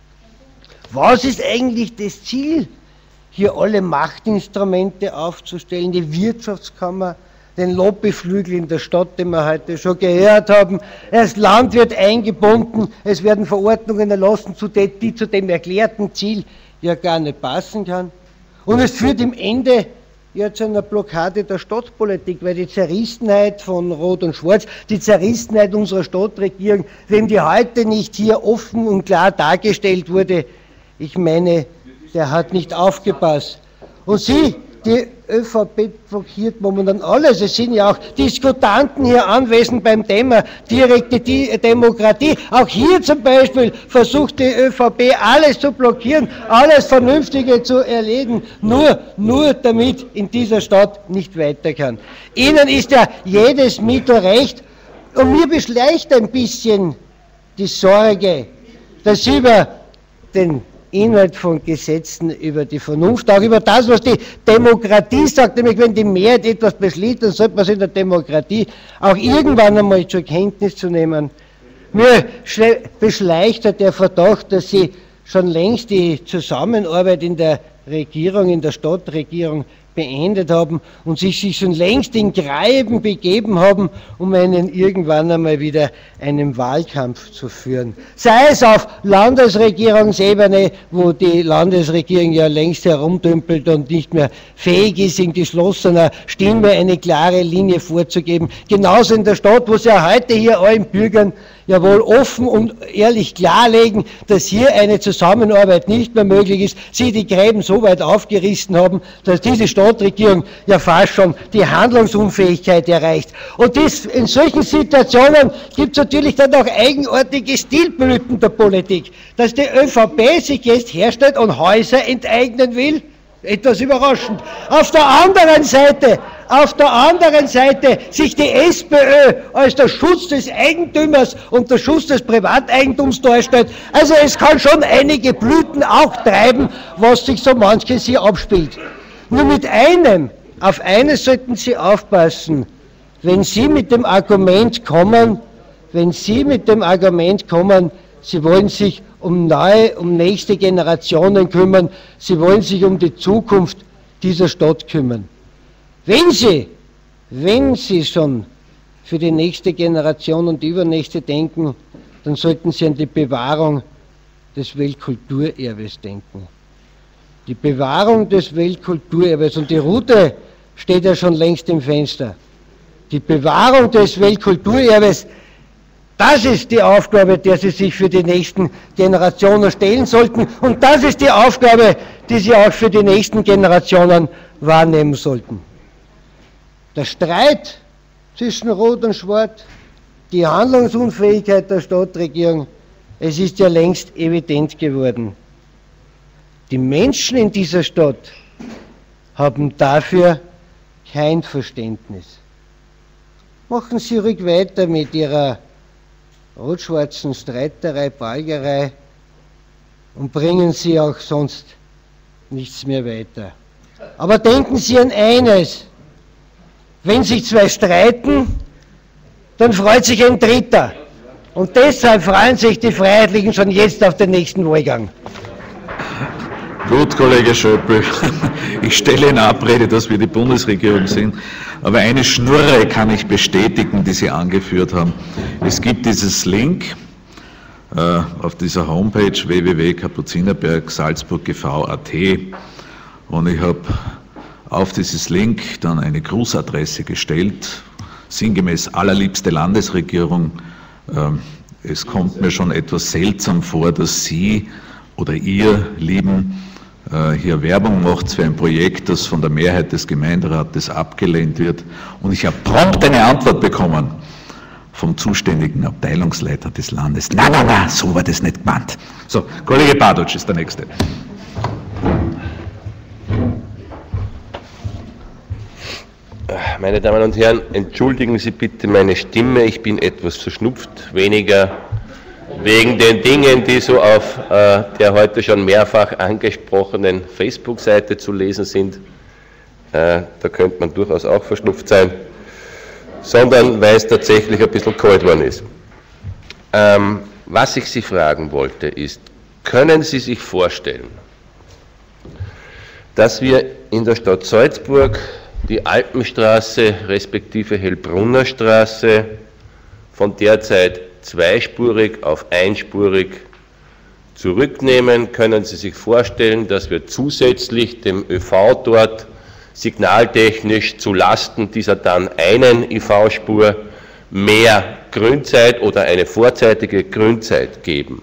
Was ist eigentlich das Ziel, hier alle Machtinstrumente aufzustellen, die Wirtschaftskammer, den Lobbyflügel in der Stadt, den wir heute schon gehört haben. Das Land wird eingebunden, es werden Verordnungen erlassen, die zu dem erklärten Ziel ja gar nicht passen kann. Und es führt im Ende ja zu einer Blockade der Stadtpolitik, weil die Zerrissenheit von Rot und Schwarz, die Zerrissenheit unserer Stadtregierung, wenn die heute nicht hier offen und klar dargestellt wurde, ich meine, der hat nicht aufgepasst. Und Sie, die ÖVP blockiert momentan alles. Es sind ja auch Diskutanten hier anwesend beim Thema direkte Demokratie. Auch hier zum Beispiel versucht die ÖVP alles zu blockieren, alles Vernünftige zu erledigen, nur, nur damit in dieser Stadt nicht weiter kann. Ihnen ist ja jedes Mittel recht und mir beschleicht ein bisschen die Sorge, dass über den Inhalt von Gesetzen, über die Vernunft, auch über das, was die Demokratie sagt, nämlich wenn die Mehrheit etwas beschließt, dann sollte man es in der Demokratie auch irgendwann einmal zur Kenntnis zu nehmen. Mir beschleicht der Verdacht, dass Sie schon längst die Zusammenarbeit in der Regierung, in der Stadtregierung beendet haben und sich, sich schon längst in Greiben begeben haben, um einen irgendwann einmal wieder einen Wahlkampf zu führen. Sei es auf Landesregierungsebene, wo die Landesregierung ja längst herumdümpelt und nicht mehr fähig ist, in geschlossener Stimme eine klare Linie vorzugeben. Genauso in der Stadt, wo sie ja heute hier allen Bürgern ja wohl offen und ehrlich klarlegen, dass hier eine Zusammenarbeit nicht mehr möglich ist, sie die Gräben so weit aufgerissen haben, dass diese Stadtregierung ja fast schon die Handlungsunfähigkeit erreicht. Und dies, in solchen Situationen gibt es natürlich dann auch eigenartige Stilblüten der Politik, dass die ÖVP sich jetzt herstellt und Häuser enteignen will. Etwas überraschend. Auf der anderen Seite, auf der anderen Seite sich die SPÖ als der Schutz des Eigentümers und der Schutz des Privateigentums darstellt. Also es kann schon einige Blüten auch treiben, was sich so manches hier abspielt. Nur mit einem, auf eines sollten Sie aufpassen, wenn Sie mit dem Argument kommen, wenn Sie mit dem Argument kommen, Sie wollen sich um neue, um nächste Generationen kümmern, Sie wollen sich um die Zukunft dieser Stadt kümmern. Wenn Sie, wenn Sie schon für die nächste Generation und die übernächste denken, dann sollten Sie an die Bewahrung des Weltkulturerbes denken. Die Bewahrung des Weltkulturerbes, und die Route steht ja schon längst im Fenster. Die Bewahrung des Weltkulturerbes, das ist die Aufgabe, der Sie sich für die nächsten Generationen stellen sollten. Und das ist die Aufgabe, die Sie auch für die nächsten Generationen wahrnehmen sollten. Der Streit zwischen Rot und Schwarz, die Handlungsunfähigkeit der Stadtregierung, es ist ja längst evident geworden. Die Menschen in dieser Stadt haben dafür kein Verständnis. Machen Sie ruhig weiter mit Ihrer rot-schwarzen Streiterei, Balgerei und bringen Sie auch sonst nichts mehr weiter. Aber denken Sie an eines, wenn sich zwei streiten, dann freut sich ein Dritter. Und deshalb freuen sich die Freiheitlichen schon jetzt auf den nächsten Wahlgang. Gut, Kollege Schöppel, ich stelle in Abrede, dass wir die Bundesregierung sind, aber eine Schnurre kann ich bestätigen, die Sie angeführt haben. Es gibt dieses Link äh, auf dieser Homepage w w w punkt kapuzinerberg salzburg g v punkt a t und ich habe auf dieses Link dann eine Grußadresse gestellt, sinngemäß allerliebste Landesregierung. Äh, es kommt mir schon etwas seltsam vor, dass Sie oder ihr Lieben hier Werbung macht für ein Projekt, das von der Mehrheit des Gemeinderates abgelehnt wird. Und ich habe prompt eine Antwort bekommen vom zuständigen Abteilungsleiter des Landes. Na, na, na, so war das nicht gemeint. So, Kollege Badutsch ist der Nächste. Meine Damen und Herren, entschuldigen Sie bitte meine Stimme, ich bin etwas verschnupft, weniger wegen den Dingen, die so auf äh, der heute schon mehrfach angesprochenen Facebook-Seite zu lesen sind, äh, da könnte man durchaus auch verschnupft sein, sondern weil es tatsächlich ein bisschen kalt worden ist. Ähm, was ich Sie fragen wollte ist, können Sie sich vorstellen, dass wir in der Stadt Salzburg die Alpenstraße respektive Hellbrunner Straße von derzeit zweispurig auf einspurig zurücknehmen? Können Sie sich vorstellen, dass wir zusätzlich dem ÖV dort signaltechnisch zu Lasten dieser dann einen I V-Spur mehr Grünzeit oder eine vorzeitige Grünzeit geben?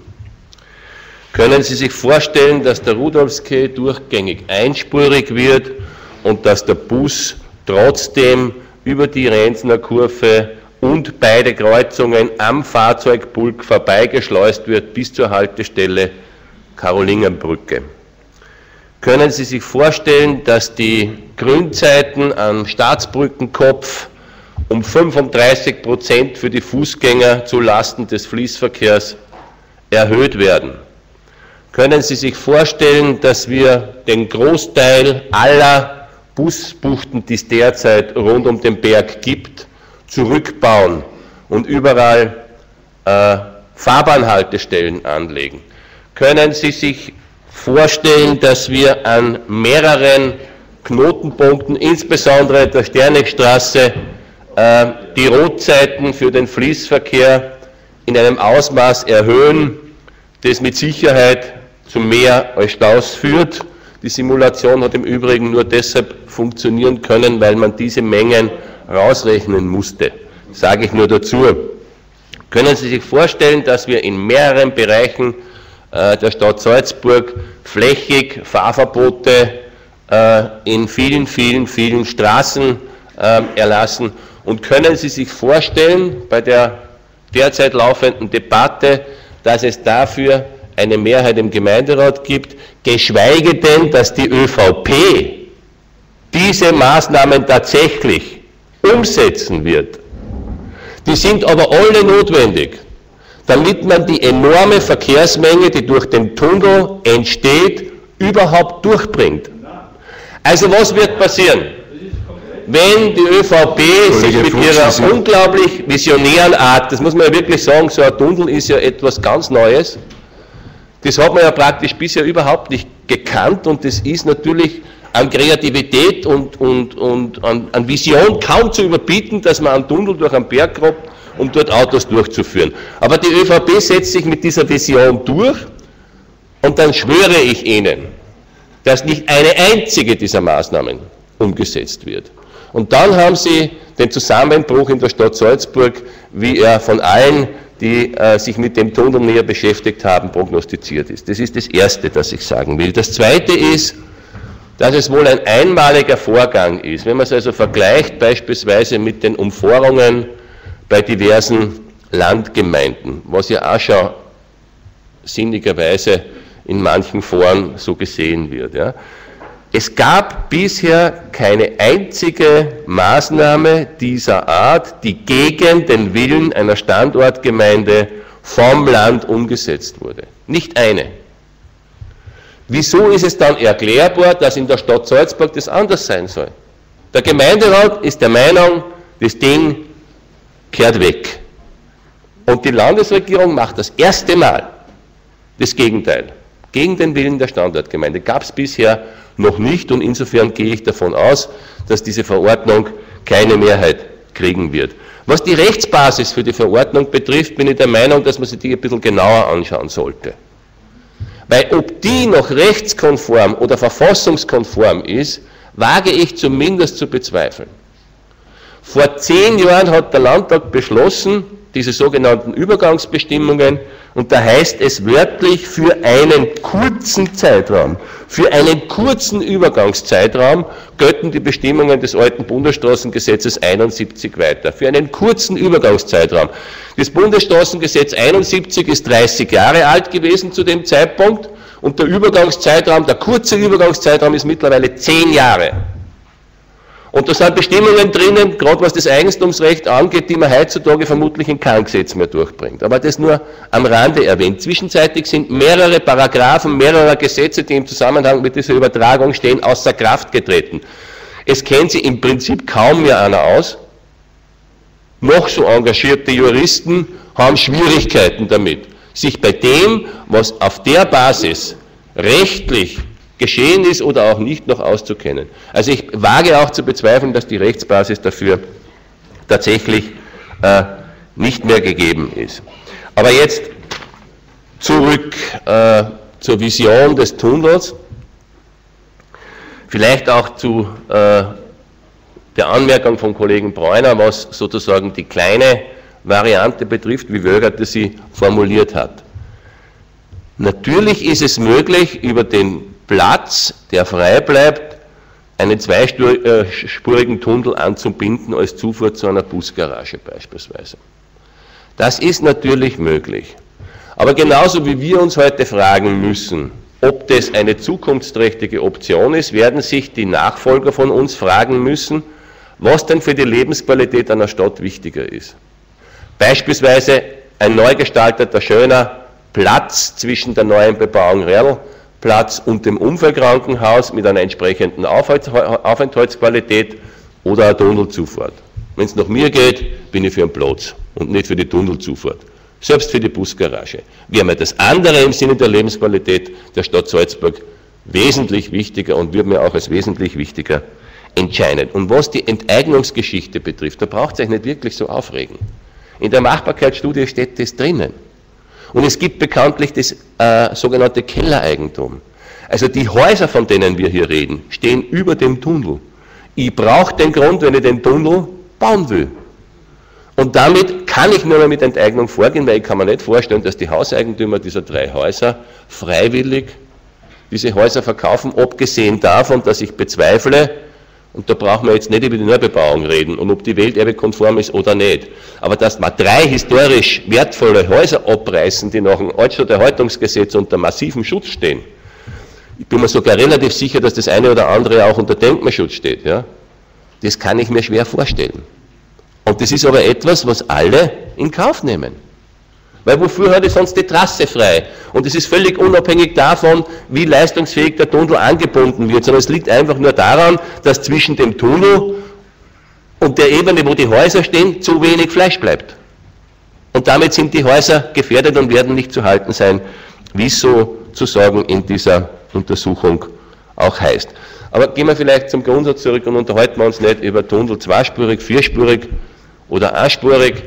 Können Sie sich vorstellen, dass der Rudolfskeh durchgängig einspurig wird und dass der Bus trotzdem über die Renzner Kurve und beide Kreuzungen am Fahrzeugbulk vorbeigeschleust wird bis zur Haltestelle Karolingenbrücke? Können Sie sich vorstellen, dass die Grünzeiten am Staatsbrückenkopf um fünfunddreißig Prozent für die Fußgänger zu Lasten des Fließverkehrs erhöht werden? Können Sie sich vorstellen, dass wir den Großteil aller Busbuchten, die es derzeit rund um den Berg gibt, zurückbauen und überall äh, Fahrbahnhaltestellen anlegen? Können Sie sich vorstellen, dass wir an mehreren Knotenpunkten, insbesondere der Sternigstraße, äh, die Rotzeiten für den Fließverkehr in einem Ausmaß erhöhen, das mit Sicherheit zu mehr als Staus führt? Die Simulation hat im Übrigen nur deshalb funktionieren können, weil man diese Mengen rausrechnen musste, sage ich nur dazu. Können Sie sich vorstellen, dass wir in mehreren Bereichen äh, der Stadt Salzburg flächig Fahrverbote äh, in vielen, vielen, vielen Straßen äh, erlassen? Und können Sie sich vorstellen, bei der derzeit laufenden Debatte, dass es dafür eine Mehrheit im Gemeinderat gibt, geschweige denn, dass die ÖVP diese Maßnahmen tatsächlich umsetzen wird? Die sind aber alle notwendig, damit man die enorme Verkehrsmenge, die durch den Tunnel entsteht, überhaupt durchbringt. Also was wird passieren, wenn die ÖVP sich mit ihrer unglaublich visionären Art, das muss man ja wirklich sagen, so ein Tunnel ist ja etwas ganz Neues, das hat man ja praktisch bisher überhaupt nicht gekannt und das ist natürlich an Kreativität und, und, und an, an Vision kaum zu überbieten, dass man einen Tunnel durch einen Berg grabt, um dort Autos durchzuführen. Aber die ÖVP setzt sich mit dieser Vision durch und dann schwöre ich Ihnen, dass nicht eine einzige dieser Maßnahmen umgesetzt wird. Und dann haben Sie den Zusammenbruch in der Stadt Salzburg, wie er von allen, die äh, sich mit dem Tunnel näher beschäftigt haben, prognostiziert ist. Das ist das Erste, das ich sagen will. Das Zweite ist, dass es wohl ein einmaliger Vorgang ist. Wenn man es also vergleicht, beispielsweise mit den Umfahrungen bei diversen Landgemeinden, was ja auch schon sinnigerweise in manchen Foren so gesehen wird. Ja. Es gab bisher keine einzige Maßnahme dieser Art, die gegen den Willen einer Standortgemeinde vom Land umgesetzt wurde. Nicht eine. Wieso ist es dann erklärbar, dass in der Stadt Salzburg das anders sein soll? Der Gemeinderat ist der Meinung, das Ding kehrt weg. Und die Landesregierung macht das erste Mal das Gegenteil. Gegen den Willen der Standortgemeinde. Gab es bisher noch nicht und insofern gehe ich davon aus, dass diese Verordnung keine Mehrheit kriegen wird. Was die Rechtsbasis für die Verordnung betrifft, bin ich der Meinung, dass man sich die ein bisschen genauer anschauen sollte. Weil ob die noch rechtskonform oder verfassungskonform ist, wage ich zumindest zu bezweifeln. Vor zehn Jahren hat der Landtag beschlossen, diese sogenannten Übergangsbestimmungen, und da heißt es wörtlich für einen kurzen Zeitraum, für einen kurzen Übergangszeitraum gelten die Bestimmungen des alten Bundesstraßengesetzes einundsiebzig weiter. Für einen kurzen Übergangszeitraum. Das Bundesstraßengesetz einundsiebzig ist dreißig Jahre alt gewesen zu dem Zeitpunkt und der Übergangszeitraum, der kurze Übergangszeitraum ist mittlerweile zehn Jahre. Und da sind Bestimmungen drinnen, gerade was das Eigentumsrecht angeht, die man heutzutage vermutlich in keinem Gesetz mehr durchbringt. Aber das nur am Rande erwähnt. Zwischenzeitlich sind mehrere Paragraphen, mehrere Gesetze, die im Zusammenhang mit dieser Übertragung stehen, außer Kraft getreten. Es kennt sich im Prinzip kaum mehr einer aus. Noch so engagierte Juristen haben Schwierigkeiten damit, sich bei dem, was auf der Basis rechtlich geschehen ist oder auch nicht, noch auszukennen. Also ich wage auch zu bezweifeln, dass die Rechtsbasis dafür tatsächlich äh, nicht mehr gegeben ist. Aber jetzt zurück äh, zur Vision des Tunnels, vielleicht auch zu äh, der Anmerkung vom Kollegen Bräuner, was sozusagen die kleine Variante betrifft, wie Wögert sie formuliert hat. Natürlich ist es möglich, über den Platz, der frei bleibt, einen zweispurigen Tunnel anzubinden als Zufuhr zu einer Busgarage beispielsweise. Das ist natürlich möglich. Aber genauso wie wir uns heute fragen müssen, ob das eine zukunftsträchtige Option ist, werden sich die Nachfolger von uns fragen müssen, was denn für die Lebensqualität einer Stadt wichtiger ist. Beispielsweise ein neu gestalteter, schöner Platz zwischen der neuen Bebauung Rerl Platz und dem Unfallkrankenhaus mit einer entsprechenden Aufenthaltsqualität oder eine Tunnelzufahrt. Wenn es nach mir geht, bin ich für einen Platz und nicht für die Tunnelzufahrt. Selbst für die Busgarage. Wäre mir das andere im Sinne der Lebensqualität der Stadt Salzburg wesentlich wichtiger und wird mir auch als wesentlich wichtiger entscheiden. Und was die Enteignungsgeschichte betrifft, da braucht es euch nicht wirklich so aufregen. In der Machbarkeitsstudie steht das drinnen. Und es gibt bekanntlich das äh, sogenannte Kellereigentum. Also die Häuser, von denen wir hier reden, stehen über dem Tunnel. Ich brauche den Grund, wenn ich den Tunnel bauen will. Und damit kann ich nur mehr mit Enteignung vorgehen, weil ich kann mir nicht vorstellen, dass die Hauseigentümer dieser drei Häuser freiwillig diese Häuser verkaufen, abgesehen davon, dass ich bezweifle, und da brauchen wir jetzt nicht über die Neubebauung reden und ob die welterbekonform ist oder nicht. Aber dass man drei historisch wertvolle Häuser abreißen, die nach dem Altstadterhaltungsgesetz unter massivem Schutz stehen, ich bin mir sogar relativ sicher, dass das eine oder andere auch unter Denkmalschutz steht, ja? Das kann ich mir schwer vorstellen. Und das ist aber etwas, was alle in Kauf nehmen. Weil wofür hat es sonst die Trasse frei? Und es ist völlig unabhängig davon, wie leistungsfähig der Tunnel angebunden wird, sondern es liegt einfach nur daran, dass zwischen dem Tunnel und der Ebene, wo die Häuser stehen, zu wenig Fleisch bleibt. Und damit sind die Häuser gefährdet und werden nicht zu halten sein, wie es sozusagen in dieser Untersuchung auch heißt. Aber gehen wir vielleicht zum Grundsatz zurück und unterhalten wir uns nicht über Tunnel zweispurig, vierspurig oder einspurig.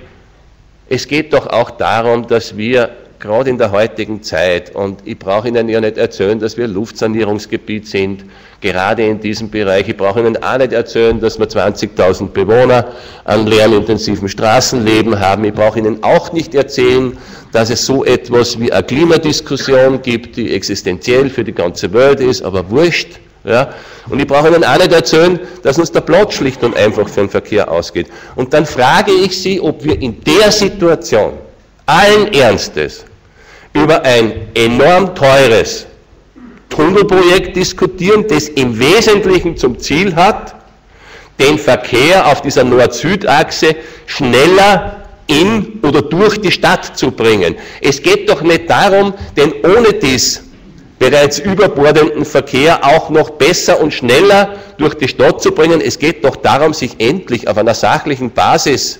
Es geht doch auch darum, dass wir gerade in der heutigen Zeit, und ich brauche Ihnen ja nicht erzählen, dass wir Luftsanierungsgebiet sind, gerade in diesem Bereich. Ich brauche Ihnen auch nicht erzählen, dass wir zwanzigtausend Bewohner an lärmintensiven Straßenleben haben. Ich brauche Ihnen auch nicht erzählen, dass es so etwas wie eine Klimadiskussion gibt, die existenziell für die ganze Welt ist, aber wurscht. Ja, und ich brauche Ihnen auch nicht erzählen, dass uns der Platz schlicht und einfach für den Verkehr ausgeht. Und dann frage ich Sie, ob wir in der Situation allen Ernstes über ein enorm teures Tunnelprojekt diskutieren, das im Wesentlichen zum Ziel hat, den Verkehr auf dieser Nord-Süd-Achse schneller in oder durch die Stadt zu bringen. Es geht doch nicht darum, denn ohne dies bereits überbordenden Verkehr auch noch besser und schneller durch die Stadt zu bringen. Es geht doch darum, sich endlich auf einer sachlichen Basis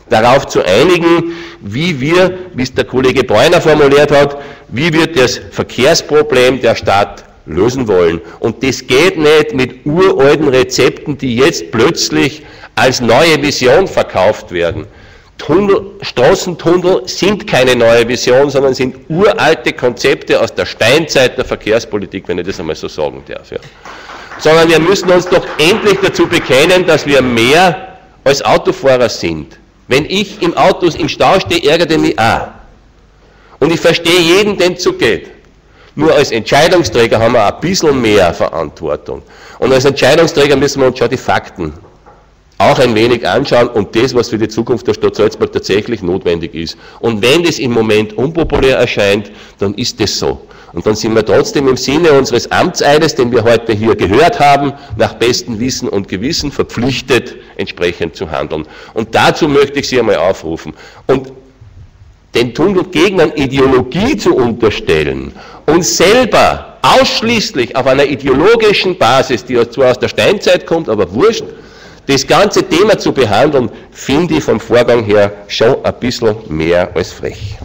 darauf zu einigen, wie wir, wie es der Kollege Bräuner formuliert hat, wie wir das Verkehrsproblem der Stadt lösen wollen. Und das geht nicht mit uralten Rezepten, die jetzt plötzlich als neue Vision verkauft werden. Tunnel, Straßentunnel sind keine neue Vision, sondern sind uralte Konzepte aus der Steinzeit der Verkehrspolitik, wenn ich das einmal so sagen darf. Ja. Sondern wir müssen uns doch endlich dazu bekennen, dass wir mehr als Autofahrer sind. Wenn ich im Auto im Stau stehe, ärgert er mich auch. Und ich verstehe jeden, den es so geht. Nur als Entscheidungsträger haben wir ein bisschen mehr Verantwortung. Und als Entscheidungsträger müssen wir uns schon die Fakten auch ein wenig anschauen und das, was für die Zukunft der Stadt Salzburg tatsächlich notwendig ist. Und wenn das im Moment unpopulär erscheint, dann ist das so. Und dann sind wir trotzdem im Sinne unseres Amtseides, den wir heute hier gehört haben, nach bestem Wissen und Gewissen verpflichtet, entsprechend zu handeln. Und dazu möchte ich Sie einmal aufrufen. Und den Tunnelgegnern Ideologie zu unterstellen und selber ausschließlich auf einer ideologischen Basis, die zwar aus der Steinzeit kommt, aber wurscht, das ganze Thema zu behandeln, finde ich vom Vorgang her schon ein bisschen mehr als frech.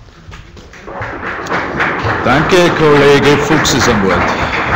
Danke, Kollege Fuchs ist am Wort.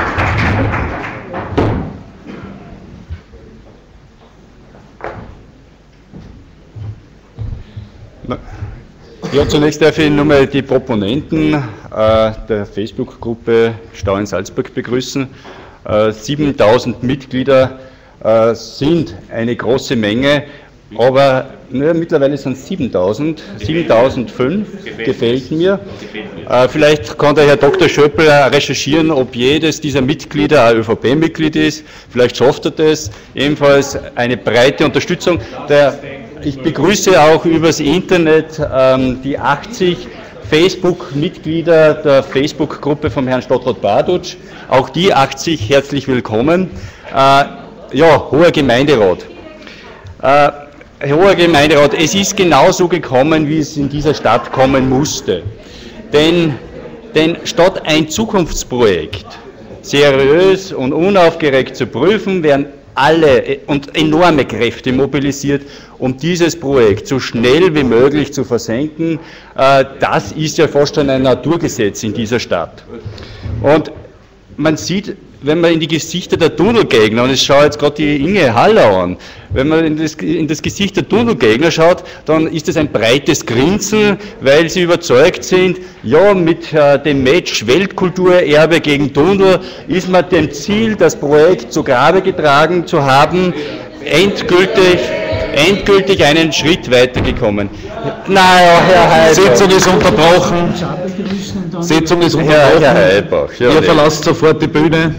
Ja, zunächst darf ich nochmal die Proponenten äh, der Facebook-Gruppe Stau in Salzburg begrüßen. Äh, siebentausend Mitglieder äh, sind eine große Menge, aber ne, mittlerweile sind es siebentausend, siebentausendfünf, gefällt mir. Äh, vielleicht kann der Herr Doktor Schöppel recherchieren, ob jedes dieser Mitglieder ein ÖVP-Mitglied ist, vielleicht schafft er das, ebenfalls eine breite Unterstützung. Der Ich begrüße auch übers Internet ähm, die achtzig Facebook-Mitglieder der Facebook-Gruppe vom Herrn Stadtrat Badutsch. Auch die achtzig herzlich willkommen. Äh, ja, hoher Gemeinderat. Äh, hoher Gemeinderat, es ist genauso gekommen, wie es in dieser Stadt kommen musste. Denn, denn statt ein Zukunftsprojekt seriös und unaufgeregt zu prüfen, werden alle und enorme Kräfte mobilisiert, um dieses Projekt so schnell wie möglich zu versenken. Das ist ja fast schon ein Naturgesetz in dieser Stadt. Und man sieht, wenn man in die Gesichter der Tunnelgegner, und ich schaue jetzt gerade die Inge Haller an, wenn man in das, in das Gesicht der Tunnelgegner schaut, dann ist es ein breites Grinsen, weil sie überzeugt sind, ja, mit äh, dem Match Weltkulturerbe gegen Tunnel ist man dem Ziel, das Projekt zu Grabe getragen zu haben, endgültig, endgültig einen Schritt weitergekommen. Naja, Herr Heilbach. Sitzung ist unterbrochen. Sitzung ist unterbrochen. Herr, Herr Heilbach. Ja, Ihr verlasst sofort die Bühne.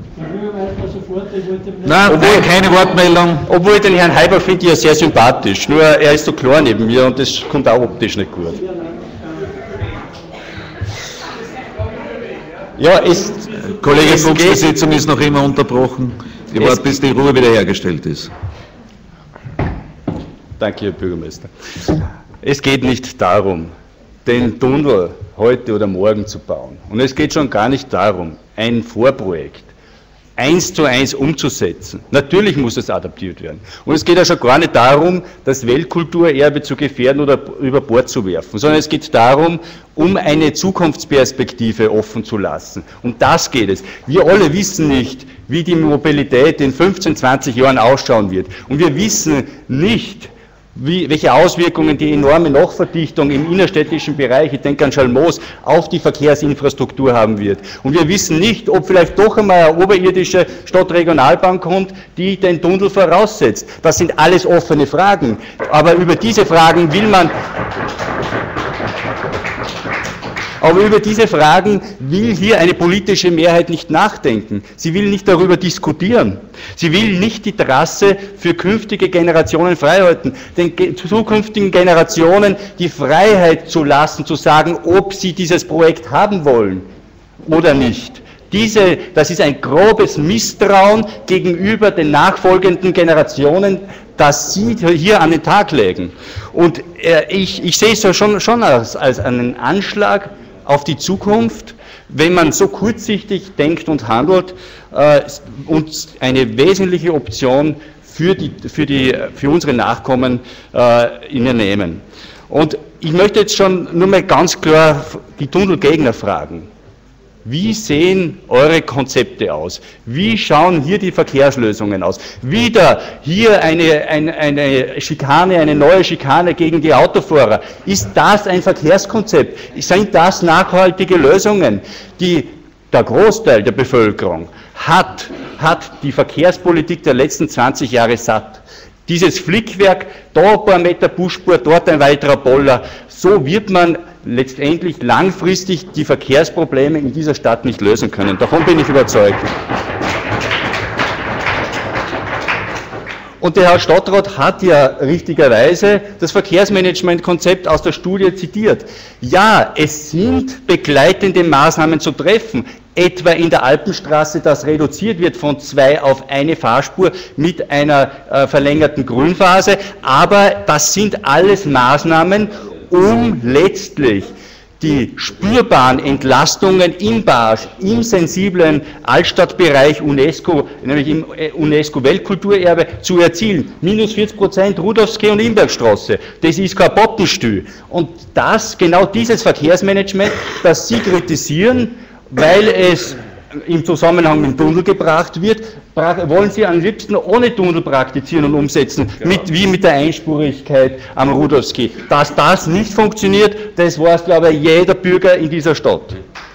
Nein, obwohl, keine Wortmeldung. Obwohl ich den Herrn Heilbach finde ich ja sehr sympathisch, nur er ist so klar neben mir und das kommt auch optisch nicht gut. Ja, es, Kollege es Fuchs, die Sitzung ist noch immer unterbrochen. Ich warte, bis die Ruhe wiederhergestellt ist. Danke, Herr Bürgermeister. Es geht nicht darum, den Tunnel heute oder morgen zu bauen. Und es geht schon gar nicht darum, ein Vorprojekt eins zu eins umzusetzen. Natürlich muss es adaptiert werden. Und es geht ja schon gar nicht darum, das Weltkulturerbe zu gefährden oder über Bord zu werfen, sondern es geht darum, um eine Zukunftsperspektive offen zu lassen. Um das geht es. Wir alle wissen nicht, wie die Mobilität in fünfzehn, zwanzig Jahren ausschauen wird. Und wir wissen nicht, Wie, welche Auswirkungen die enorme Nachverdichtung im innerstädtischen Bereich, ich denke an Schalmoos, auf die Verkehrsinfrastruktur haben wird. Und wir wissen nicht, ob vielleicht doch einmal eine oberirdische Stadtregionalbahn kommt, die den Tunnel voraussetzt. Das sind alles offene Fragen. Aber über diese Fragen will man... Aber über diese Fragen will hier eine politische Mehrheit nicht nachdenken. Sie will nicht darüber diskutieren. Sie will nicht die Trasse für künftige Generationen freihalten, den zukünftigen Generationen die Freiheit zu lassen, zu sagen, ob sie dieses Projekt haben wollen oder nicht. Diese, das ist ein grobes Misstrauen gegenüber den nachfolgenden Generationen, das Sie hier an den Tag legen. Und äh, ich, ich sehe es ja schon, schon als, als einen Anschlag auf die Zukunft, wenn man so kurzsichtig denkt und handelt äh, und eine wesentliche Option für, die, für, die, für unsere Nachkommen äh, nehmen. Und ich möchte jetzt schon nur mal ganz klar die Tunnelgegner fragen. Wie sehen eure Konzepte aus? Wie schauen hier die Verkehrslösungen aus? Wieder hier eine, eine, eine Schikane, eine neue Schikane gegen die Autofahrer. Ist das ein Verkehrskonzept? Sind das nachhaltige Lösungen? Die, der Großteil der Bevölkerung hat, hat die Verkehrspolitik der letzten zwanzig Jahre satt. Dieses Flickwerk, da ein paar Meter Busspur, dort ein weiterer Boller, so wird man letztendlich langfristig die Verkehrsprobleme in dieser Stadt nicht lösen können. Davon bin ich überzeugt. Und der Herr Stadtrat hat ja richtigerweise das Verkehrsmanagementkonzept aus der Studie zitiert. Ja, es sind begleitende Maßnahmen zu treffen, etwa in der Alpenstraße, das reduziert wird von zwei auf eine Fahrspur mit einer äh, verlängerten Grünphase, aber das sind alles Maßnahmen, um letztlich die spürbaren Entlastungen im Barsch, im sensiblen Altstadtbereich UNESCO, nämlich im UNESCO-Weltkulturerbe, zu erzielen. Minus vierzig Prozent Rudolfske und Imbergstraße. Das ist kein Pottenstühl. Und das, genau dieses Verkehrsmanagement, das Sie kritisieren, weil es im Zusammenhang mit dem Tunnel gebracht wird, wollen Sie am liebsten ohne Tunnel praktizieren und umsetzen, mit, wie mit der Einspurigkeit am Rudolfski. Dass das nicht funktioniert, das weiß, glaube ich, jeder Bürger in dieser Stadt.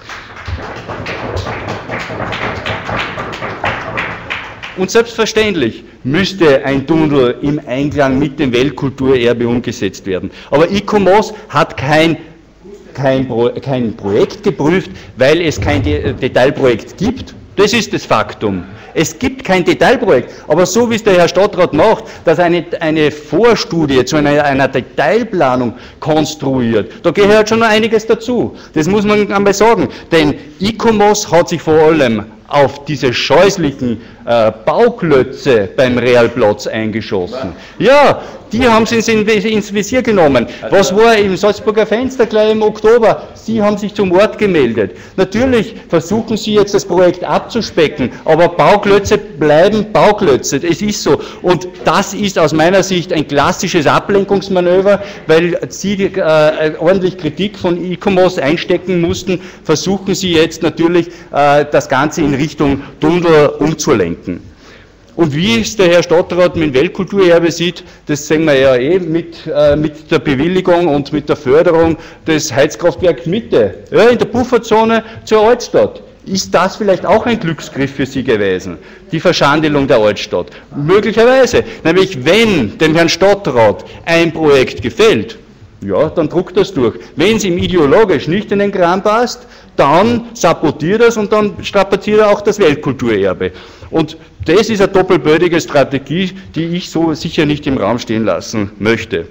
Und selbstverständlich müsste ein Tunnel im Einklang mit dem Weltkulturerbe umgesetzt werden. Aber ICOMOS hat kein Kein, Pro, kein Projekt geprüft, weil es kein De Detailprojekt gibt. Das ist das Faktum. Es gibt kein Detailprojekt, aber so wie es der Herr Stadtrat macht, dass eine, eine Vorstudie zu einer, einer Detailplanung konstruiert, da gehört schon noch einiges dazu. Das muss man einmal sagen, denn ICOMOS hat sich vor allem auf diese scheußlichen äh, Bauklötze beim Realplatz eingeschossen. Ja, die haben sie ins Visier genommen. Was war im Salzburger Fenster gleich im Oktober? Sie haben sich zum Ort gemeldet. Natürlich versuchen Sie jetzt das Projekt abzuspecken, aber Bauklötze bleiben Bauklötze. Es ist so. Und das ist aus meiner Sicht ein klassisches Ablenkungsmanöver, weil Sie äh, ordentlich Kritik von ICOMOS einstecken mussten, versuchen Sie jetzt natürlich äh, das Ganze in Richtung Tunnel umzulenken. Und wie es der Herr Stadtrat mit dem Weltkulturerbe sieht, das sehen wir ja eh mit, äh, mit der Bewilligung und mit der Förderung des Heizkraftwerks Mitte, ja, in der Pufferzone zur Altstadt. Ist das vielleicht auch ein Glücksgriff für Sie gewesen, die Verschandelung der Altstadt? Möglicherweise. Nämlich, wenn dem Herrn Stadtrat ein Projekt gefällt, ja, dann druckt das durch. Wenn es ihm ideologisch nicht in den Kram passt, dann sabotiert er es und dann strapaziert er auch das Weltkulturerbe. Und das ist eine doppelbödige Strategie, die ich so sicher nicht im Raum stehen lassen möchte.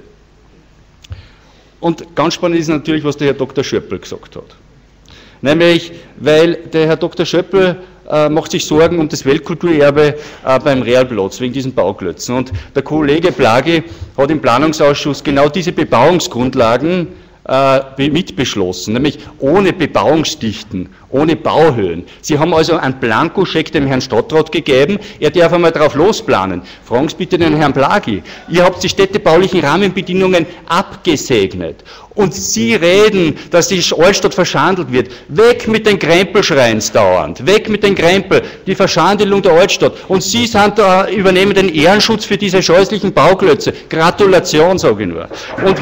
Und ganz spannend ist natürlich, was der Herr Doktor Schöppel gesagt hat. Nämlich, weil der Herr Doktor Schöppel äh, macht sich Sorgen um das Weltkulturerbe äh, beim Realplatz, wegen diesen Bauklötzen. Und der Kollege Plagi hat im Planungsausschuss genau diese Bebauungsgrundlagen äh, mitbeschlossen, nämlich ohne Bebauungsdichten, ohne Bauhöhen. Sie haben also einen Blankoscheck dem Herrn Stadtrat gegeben, er darf einmal drauf losplanen. Fragen Sie bitte den Herrn Plagi. Ihr habt die städtebaulichen Rahmenbedingungen abgesegnet. Und Sie reden, dass die Altstadt verschandelt wird. Weg mit den Krempelschreins dauernd. Weg mit den Krempel. Die Verschandelung der Altstadt. Und Sie sind da, übernehmen den Ehrenschutz für diese scheußlichen Bauklötze. Gratulation, sage ich nur. Und,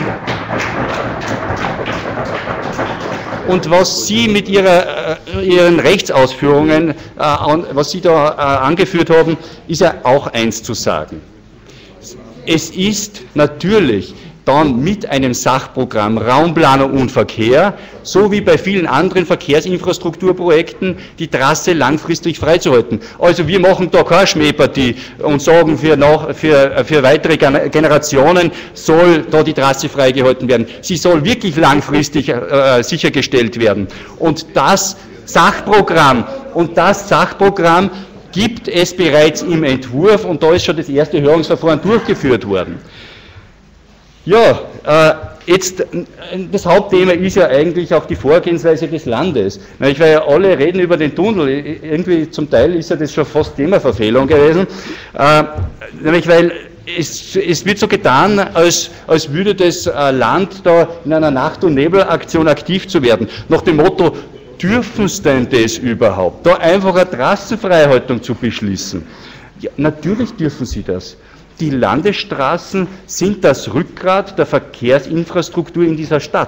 und was Sie mit ihrer, Ihren Rechtsausführungen, äh, was Sie da äh, angeführt haben, ist ja auch eins zu sagen. Es ist natürlich dann mit einem Sachprogramm Raumplanung und Verkehr, so wie bei vielen anderen Verkehrsinfrastrukturprojekten, die Trasse langfristig freizuhalten. Also wir machen da keine Schmähpartie und sagen, für, nach, für, für weitere Generationen soll da die Trasse freigehalten werden. Sie soll wirklich langfristig äh, sichergestellt werden. Und das Sachprogramm, und das Sachprogramm gibt es bereits im Entwurf und da ist schon das erste Hörungsverfahren durchgeführt worden. Ja, äh, jetzt, das Hauptthema ist ja eigentlich auch die Vorgehensweise des Landes. Ich weil ja alle reden über den Tunnel, irgendwie zum Teil ist ja das schon fast Themaverfehlung gewesen, äh, nämlich weil es, es wird so getan, als, als würde das Land da in einer Nacht- und Nebelaktion aktiv zu werden, nach dem Motto, dürfen sie denn das überhaupt, da einfach eine Trassenfreihaltung zu beschließen? Ja, natürlich dürfen sie das. Die Landesstraßen sind das Rückgrat der Verkehrsinfrastruktur in dieser Stadt.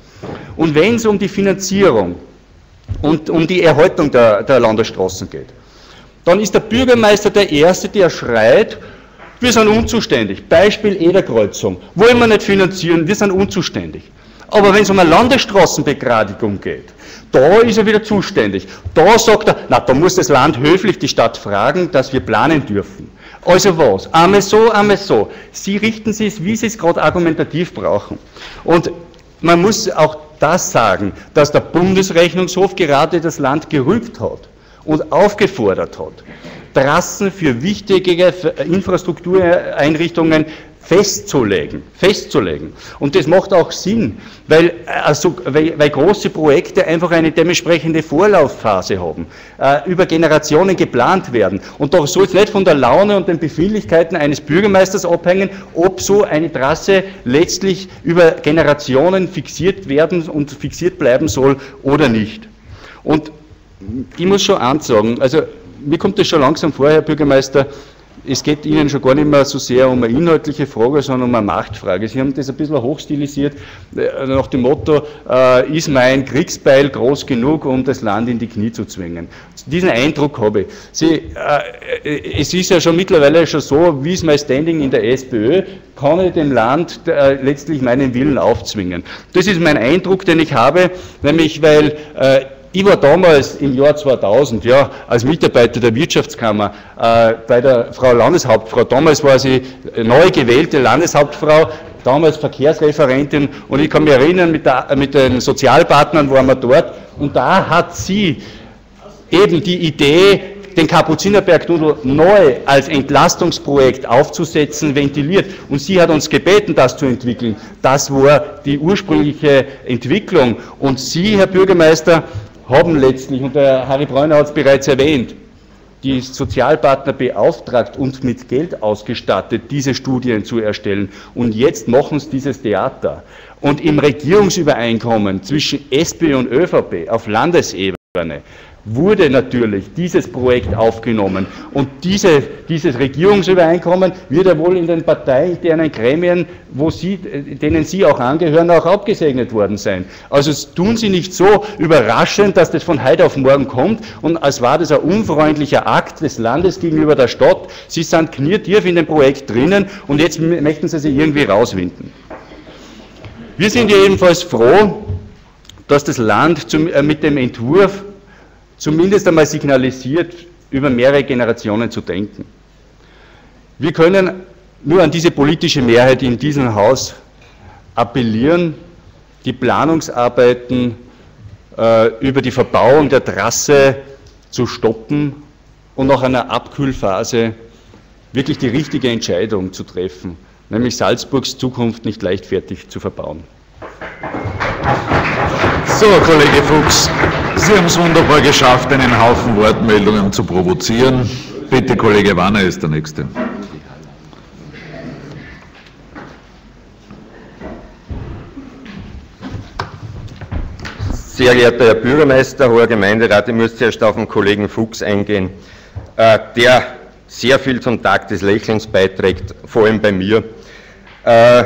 Und wenn es um die Finanzierung und um die Erhaltung der, der Landesstraßen geht, dann ist der Bürgermeister der Erste, der schreit, wir sind unzuständig. Beispiel Ederkreuzung. Wollen wir nicht finanzieren, wir sind unzuständig. Aber wenn es um eine Landesstraßenbegradigung geht, da ist er wieder zuständig. Da sagt er, na, da muss das Land höflich die Stadt fragen, dass wir planen dürfen. Also was? Einmal so, einmal so. Sie richten es, wie Sie es gerade argumentativ brauchen. Und man muss auch das sagen, dass der Bundesrechnungshof gerade das Land gerügt hat und aufgefordert hat, Trassen für wichtige Infrastruktureinrichtungen festzulegen, festzulegen. Und das macht auch Sinn, weil, also, weil, weil große Projekte einfach eine dementsprechende Vorlaufphase haben, äh, über Generationen geplant werden. Und doch soll es nicht von der Laune und den Befindlichkeiten eines Bürgermeisters abhängen, ob so eine Trasse letztlich über Generationen fixiert werden und fixiert bleiben soll oder nicht. Und ich muss schon eins sagen, also mir kommt das schon langsam vor, Herr Bürgermeister, es geht Ihnen schon gar nicht mehr so sehr um eine inhaltliche Frage, sondern um eine Machtfrage. Sie haben das ein bisschen hochstilisiert, nach dem Motto, äh, ist mein Kriegsbeil groß genug, um das Land in die Knie zu zwingen. Diesen Eindruck habe ich. Sie, äh, es ist ja schon mittlerweile schon so, wie ist mein Standing in der SPÖ, kann ich dem Land äh, letztlich meinen Willen aufzwingen. Das ist mein Eindruck, den ich habe, nämlich weil äh, ich war damals im Jahr zweitausend, ja, als Mitarbeiter der Wirtschaftskammer äh, bei der Frau Landeshauptfrau. Damals war sie neu gewählte Landeshauptfrau, damals Verkehrsreferentin, und ich kann mich erinnern, mit, der, mit den Sozialpartnern waren wir dort, und da hat sie eben die Idee, den Kapuzinerbergtunnel neu als Entlastungsprojekt aufzusetzen, ventiliert. Und sie hat uns gebeten, das zu entwickeln. Das war die ursprüngliche Entwicklung. Und Sie, Herr Bürgermeister, haben letztlich, und der Harry Bräuner hat es bereits erwähnt, die Sozialpartner beauftragt und mit Geld ausgestattet, diese Studien zu erstellen. Und jetzt machen sie dieses Theater. Und im Regierungsübereinkommen zwischen SPÖ und ÖVP auf Landesebene wurde natürlich dieses Projekt aufgenommen. Und diese, dieses Regierungsübereinkommen wird ja wohl in den parteiinternen Gremien, wo Sie, denen Sie auch angehören, auch abgesegnet worden sein. Also tun Sie nicht so überraschend, dass das von heute auf morgen kommt, und als war das ein unfreundlicher Akt des Landes gegenüber der Stadt. Sie sind knietief in dem Projekt drinnen und jetzt möchten Sie sich irgendwie rauswinden. Wir sind jedenfalls froh, dass das Land zum, äh, mit dem Entwurf zumindest einmal signalisiert, über mehrere Generationen zu denken. Wir können nur an diese politische Mehrheit in diesem Haus appellieren, die Planungsarbeiten äh, über die Verbauung der Trasse zu stoppen und nach einer Abkühlphase wirklich die richtige Entscheidung zu treffen, nämlich Salzburgs Zukunft nicht leichtfertig zu verbauen. So, Kollege Fuchs, Sie haben es wunderbar geschafft, einen Haufen Wortmeldungen zu provozieren. Bitte, Kollege Wanner ist der Nächste. Sehr geehrter Herr Bürgermeister, hoher Gemeinderat, ich muss zuerst auf den Kollegen Fuchs eingehen, äh, der sehr viel zum Tag des Lächelns beiträgt, vor allem bei mir. Äh,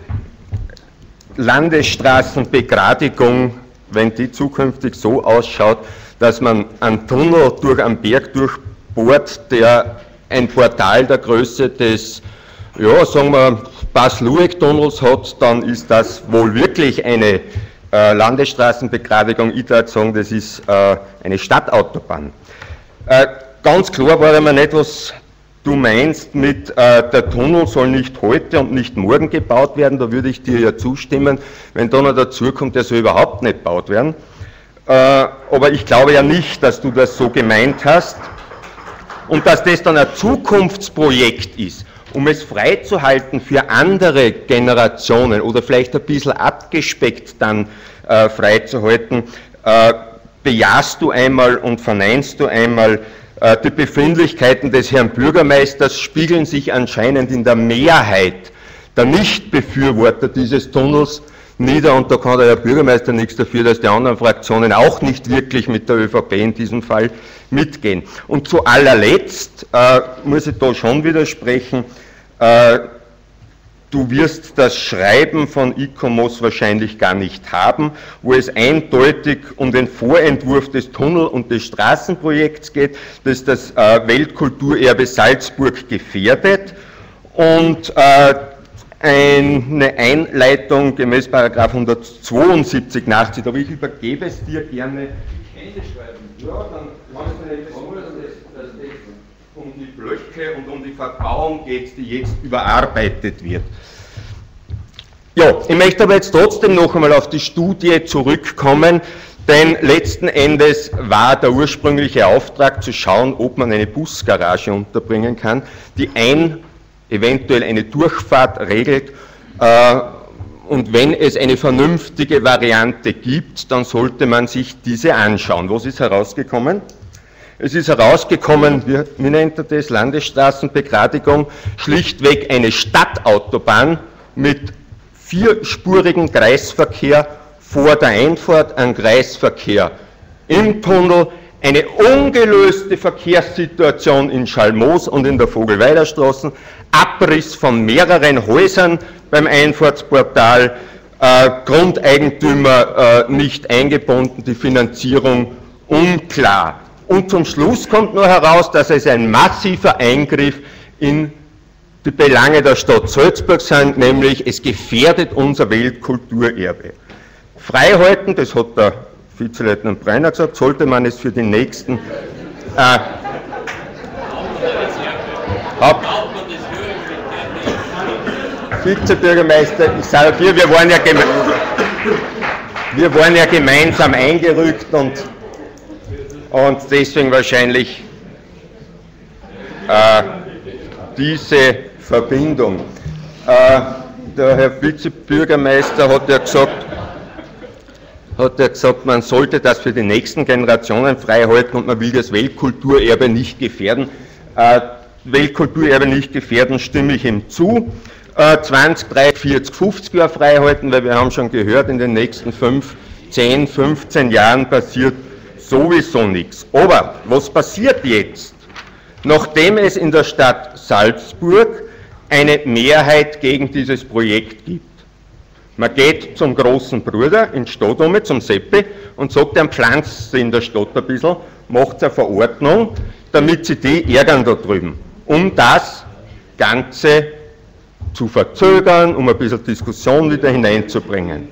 Landesstraßenbegradigung, wenn die zukünftig so ausschaut, dass man einen Tunnel durch einen Berg durchbohrt, der ein Portal der Größe des, ja, sagen wir, Bas-Lueck-Tunnels hat, dann ist das wohl wirklich eine äh, Landesstraßenbegradigung. Ich würde sagen, das ist äh, eine Stadtautobahn. Äh, ganz klar war mir nicht, was du meinst mit, äh, der Tunnel soll nicht heute und nicht morgen gebaut werden, da würde ich dir ja zustimmen. Wenn da noch dazu kommt, der soll überhaupt nicht gebaut werden. Äh, aber ich glaube ja nicht, dass du das so gemeint hast und dass das dann ein Zukunftsprojekt ist, um es freizuhalten für andere Generationen oder vielleicht ein bisschen abgespeckt dann äh, freizuhalten, äh, bejahst du einmal und verneinst du einmal, äh, die Befindlichkeiten des Herrn Bürgermeisters spiegeln sich anscheinend in der Mehrheit der Nichtbefürworter dieses Tunnels nieder, und da kann der Herr Bürgermeister nichts dafür, dass die anderen Fraktionen auch nicht wirklich mit der ÖVP in diesem Fall mitgehen. Und zu allerletzt äh, muss ich da schon widersprechen, äh, du wirst das Schreiben von ICOMOS wahrscheinlich gar nicht haben, wo es eindeutig um den Vorentwurf des Tunnel- und des Straßenprojekts geht, das das äh, Weltkulturerbe Salzburg gefährdet, und äh, eine Einleitung gemäß Paragraph hundertzweiundsiebzig nachzieht, aber ich übergebe es dir gerne. Ja, dann kannst du nicht sagen, dass es um die Blöcke und um die Verbauung geht, die jetzt überarbeitet wird. Ja, ich möchte aber jetzt trotzdem noch einmal auf die Studie zurückkommen, denn letzten Endes war der ursprüngliche Auftrag zu schauen, ob man eine Busgarage unterbringen kann, die ein eventuell eine Durchfahrt regelt, äh, und wenn es eine vernünftige Variante gibt, dann sollte man sich diese anschauen. Was ist herausgekommen? Es ist herausgekommen, wie, wie nennt er das, Landesstraßenbegradigung, schlichtweg eine Stadtautobahn mit vierspurigen Kreisverkehr vor der Einfahrt, an Kreisverkehr im Tunnel, eine ungelöste Verkehrssituation in Schalmoos und in der Vogelweiderstraße, Abriss von mehreren Häusern beim Einfahrtsportal, äh, Grundeigentümer äh, nicht eingebunden, die Finanzierung unklar. Und zum Schluss kommt nur heraus, dass es ein massiver Eingriff in die Belange der Stadt Salzburg sind, nämlich es gefährdet unser Weltkulturerbe. Freihalten, das hat der Vizeleutnant Breiner gesagt, sollte man es für die nächsten äh, Haupt Vizebürgermeister, ich sage dir, wir waren ja, geme wir waren ja gemeinsam eingerückt und, und deswegen wahrscheinlich äh, diese Verbindung. Äh, der Herr Vizebürgermeister hat ja gesagt, hat er gesagt, man sollte das für die nächsten Generationen freihalten und man will das Weltkulturerbe nicht gefährden. Äh, Weltkulturerbe nicht gefährden, stimme ich ihm zu. Äh, zwanzig, dreißig, vierzig, fünfzig Jahre freihalten, weil wir haben schon gehört, in den nächsten fünf, zehn, fünfzehn Jahren passiert sowieso nichts. Aber was passiert jetzt? Nachdem es in der Stadt Salzburg eine Mehrheit gegen dieses Projekt gibt. Man geht zum großen Bruder in Stadt um, zum Seppi, und sagt, er pflanzt sie in der Stadt ein bisschen, macht eine Verordnung, damit sie die ärgern da drüben, um das Ganze zu verzögern, um ein bisschen Diskussion wieder hineinzubringen.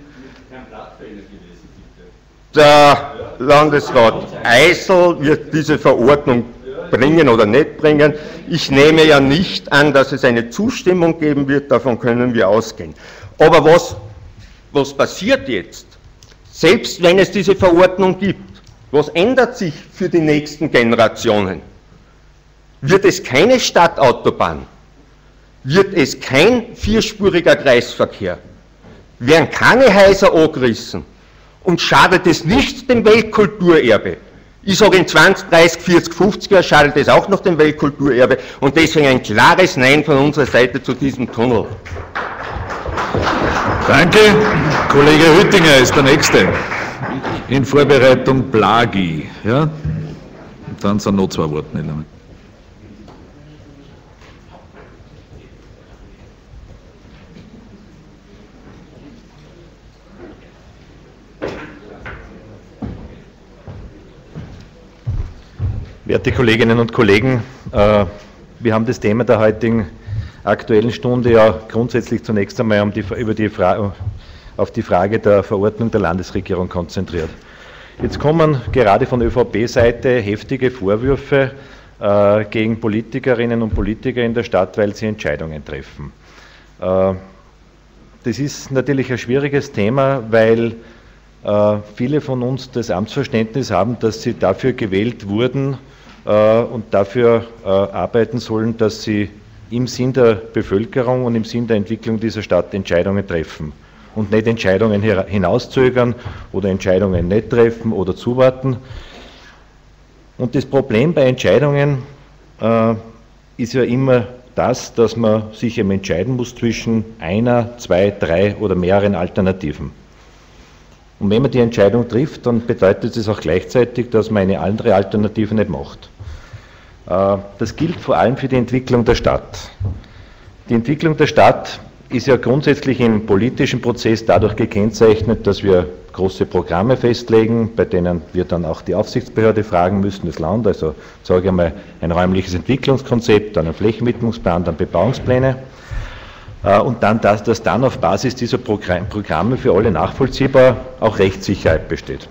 Der Landesrat Eisel wird diese Verordnung bringen oder nicht bringen. Ich nehme ja nicht an, dass es eine Zustimmung geben wird, davon können wir ausgehen. Aber was, was passiert jetzt? Selbst wenn es diese Verordnung gibt, was ändert sich für die nächsten Generationen? Wird es keine Stadtautobahn? Wird es kein vierspuriger Kreisverkehr? Werden keine Häuser angerissen? Und schadet es nicht dem Weltkulturerbe? Ich sage, in zwanzig, dreißig, vierzig, fünfzig Jahren schadet es auch noch dem Weltkulturerbe, und deswegen ein klares Nein von unserer Seite zu diesem Tunnel. Danke. Kollege Hüttinger ist der Nächste. In Vorbereitung Plagi. Ja? Und dann sind noch zwei Worte. Werte Kolleginnen und Kollegen, äh, wir haben das Thema der heutigen Aktuellen Stunde ja grundsätzlich zunächst einmal um die, über die Fra auf die Frage der Verordnung der Landesregierung konzentriert. Jetzt kommen gerade von ÖVP-Seite heftige Vorwürfe äh, gegen Politikerinnen und Politiker in der Stadt, weil sie Entscheidungen treffen. Äh, das ist natürlich ein schwieriges Thema, weil äh, viele von uns das Amtsverständnis haben, dass sie dafür gewählt wurden, und dafür äh, arbeiten sollen, dass sie im Sinn der Bevölkerung und im Sinn der Entwicklung dieser Stadt Entscheidungen treffen und nicht Entscheidungen hinauszögern oder Entscheidungen nicht treffen oder zuwarten. Und das Problem bei Entscheidungen äh, ist ja immer das, dass man sich eben entscheiden muss zwischen einer, zwei, drei oder mehreren Alternativen. Und wenn man die Entscheidung trifft, dann bedeutet es auch gleichzeitig, dass man eine andere Alternative nicht macht. Das gilt vor allem für die Entwicklung der Stadt. Die Entwicklung der Stadt ist ja grundsätzlich im politischen Prozess dadurch gekennzeichnet, dass wir große Programme festlegen, bei denen wir dann auch die Aufsichtsbehörde fragen müssen, das Land, also sage ich einmal ein räumliches Entwicklungskonzept, dann ein Flächenwidmungsplan, dann Bebauungspläne und dann, dass, dass dann auf Basis dieser Programme für alle nachvollziehbar auch Rechtssicherheit besteht.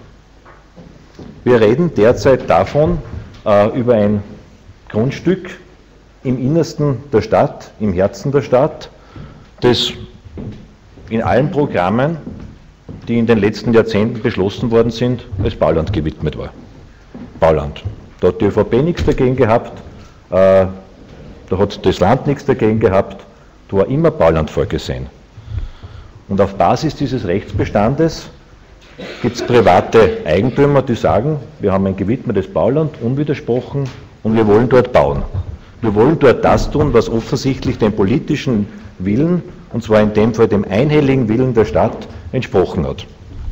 Wir reden derzeit davon, über ein Grundstück im Innersten der Stadt, im Herzen der Stadt, das in allen Programmen, die in den letzten Jahrzehnten beschlossen worden sind, als Bauland gewidmet war. Bauland. Da hat die ÖVP nichts dagegen gehabt, äh, da hat das Land nichts dagegen gehabt, da war immer Bauland vorgesehen. Und auf Basis dieses Rechtsbestandes gibt es private Eigentümer, die sagen, wir haben ein gewidmetes Bauland, unwidersprochen, und wir wollen dort bauen. Wir wollen dort das tun, was offensichtlich dem politischen Willen, und zwar in dem Fall dem einhelligen Willen der Stadt, entsprochen hat.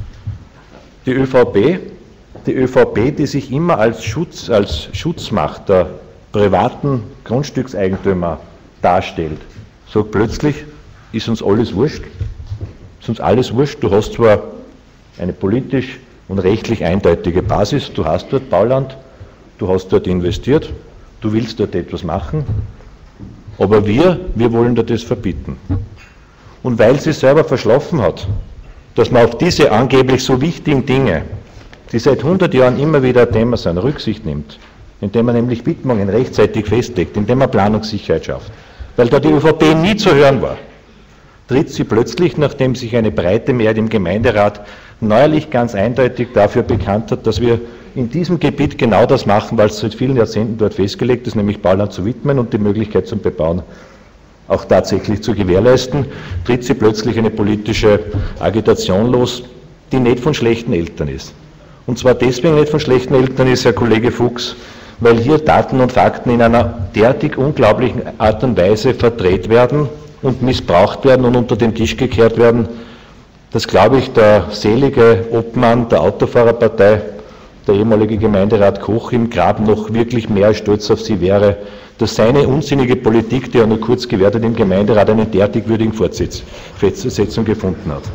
Die ÖVP, die ÖVP, die sich immer als, Schutz, als Schutzmacht der privaten Grundstückseigentümer darstellt, sagt plötzlich, ist uns alles wurscht, ist uns alles wurscht, du hast zwar eine politisch und rechtlich eindeutige Basis, du hast dort Bauland, du hast dort investiert, du willst dort etwas machen, aber wir, wir wollen dir das verbieten. Und weil sie selber verschlafen hat, dass man auf diese angeblich so wichtigen Dinge, die seit hundert Jahren immer wieder ein Thema sind, Rücksicht nimmt, indem man nämlich Widmungen rechtzeitig festlegt, indem man Planungssicherheit schafft, weil da die ÖVP nie zu hören war, tritt sie plötzlich, nachdem sich eine breite Mehrheit im Gemeinderat neuerlich ganz eindeutig dafür bekannt hat, dass wir in diesem Gebiet genau das machen, weil es seit vielen Jahrzehnten dort festgelegt ist, nämlich Bauland zu widmen und die Möglichkeit zum Bebauen auch tatsächlich zu gewährleisten, tritt sie plötzlich eine politische Agitation los, die nicht von schlechten Eltern ist. Und zwar deswegen nicht von schlechten Eltern ist, Herr Kollege Fuchs, weil hier Daten und Fakten in einer derartig unglaublichen Art und Weise verdreht werden und missbraucht werden und unter den Tisch gekehrt werden, dass, glaube ich, der selige Obmann der Autofahrerpartei, der ehemalige Gemeinderat Koch im Grab, noch wirklich mehr als stolz auf sie wäre, dass seine unsinnige Politik, die er nur kurz gewährt hat im Gemeinderat, eine derartig würdigen Fortsetzung gefunden hat.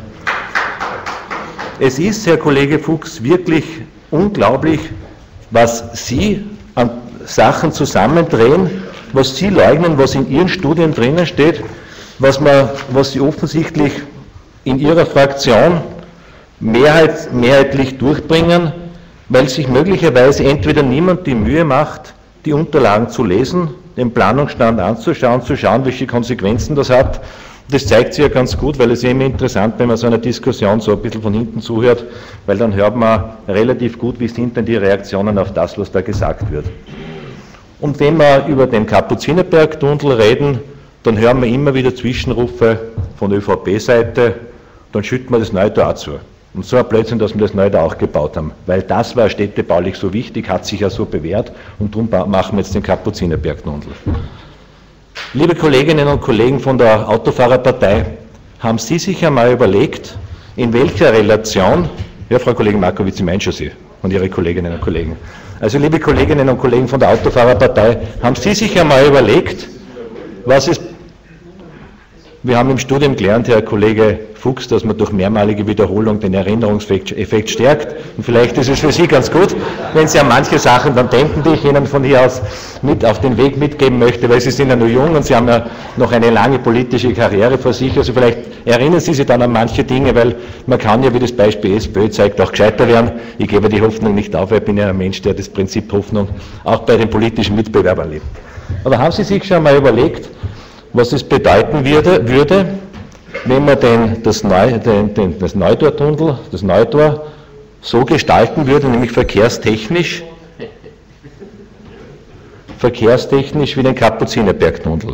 Es ist, Herr Kollege Fuchs, wirklich unglaublich, was Sie an Sachen zusammendrehen, was Sie leugnen, was in Ihren Studien drinnen steht, was, man, was Sie offensichtlich in Ihrer Fraktion mehrheit, mehrheitlich durchbringen, weil sich möglicherweise entweder niemand die Mühe macht, die Unterlagen zu lesen, den Planungsstand anzuschauen, zu schauen, welche Konsequenzen das hat. Das zeigt sich ja ganz gut, weil es ist immer interessant, wenn man so einer Diskussion so ein bisschen von hinten zuhört, weil dann hört man relativ gut, wie sind denn die Reaktionen auf das, was da gesagt wird. Und wenn wir über den Kapuzinerberg-Tunnel reden, dann hören wir immer wieder Zwischenrufe von ÖVP-Seite, dann schütten wir das neu da auch zu. Und so ein Blödsinn, dass wir das neu da auch gebaut haben, weil das war städtebaulich so wichtig, hat sich ja so bewährt und darum machen wir jetzt den Kapuzinerberg-Tunnel. Liebe Kolleginnen und Kollegen von der Autofahrerpartei, haben Sie sich einmal überlegt, in welcher Relation, ja, Frau Kollegin Markowitz, ich meine schon Sie und Ihre Kolleginnen und Kollegen, also liebe Kolleginnen und Kollegen von der Autofahrerpartei, haben Sie sich einmal überlegt, was ist, wir haben im Studium gelernt, Herr Kollege Fuchs, dass man durch mehrmalige Wiederholung den Erinnerungseffekt stärkt. Und vielleicht ist es für Sie ganz gut, wenn Sie an manche Sachen dann denken, die ich Ihnen von hier aus mit auf den Weg mitgeben möchte, weil Sie sind ja nur jung und Sie haben ja noch eine lange politische Karriere vor sich. Also vielleicht erinnern Sie sich dann an manche Dinge, weil man kann ja, wie das Beispiel SPÖ zeigt, auch gescheiter werden. Ich gebe die Hoffnung nicht auf, weil ich bin ja ein Mensch, der das Prinzip Hoffnung auch bei den politischen Mitbewerbern lebt. Aber haben Sie sich schon mal überlegt, was es bedeuten würde, würde wenn man den, das, Neu, den, den, das Neutortunnel, das Neutor so gestalten würde, nämlich verkehrstechnisch, verkehrstechnisch wie den Kapuzinerberg-Tunnel.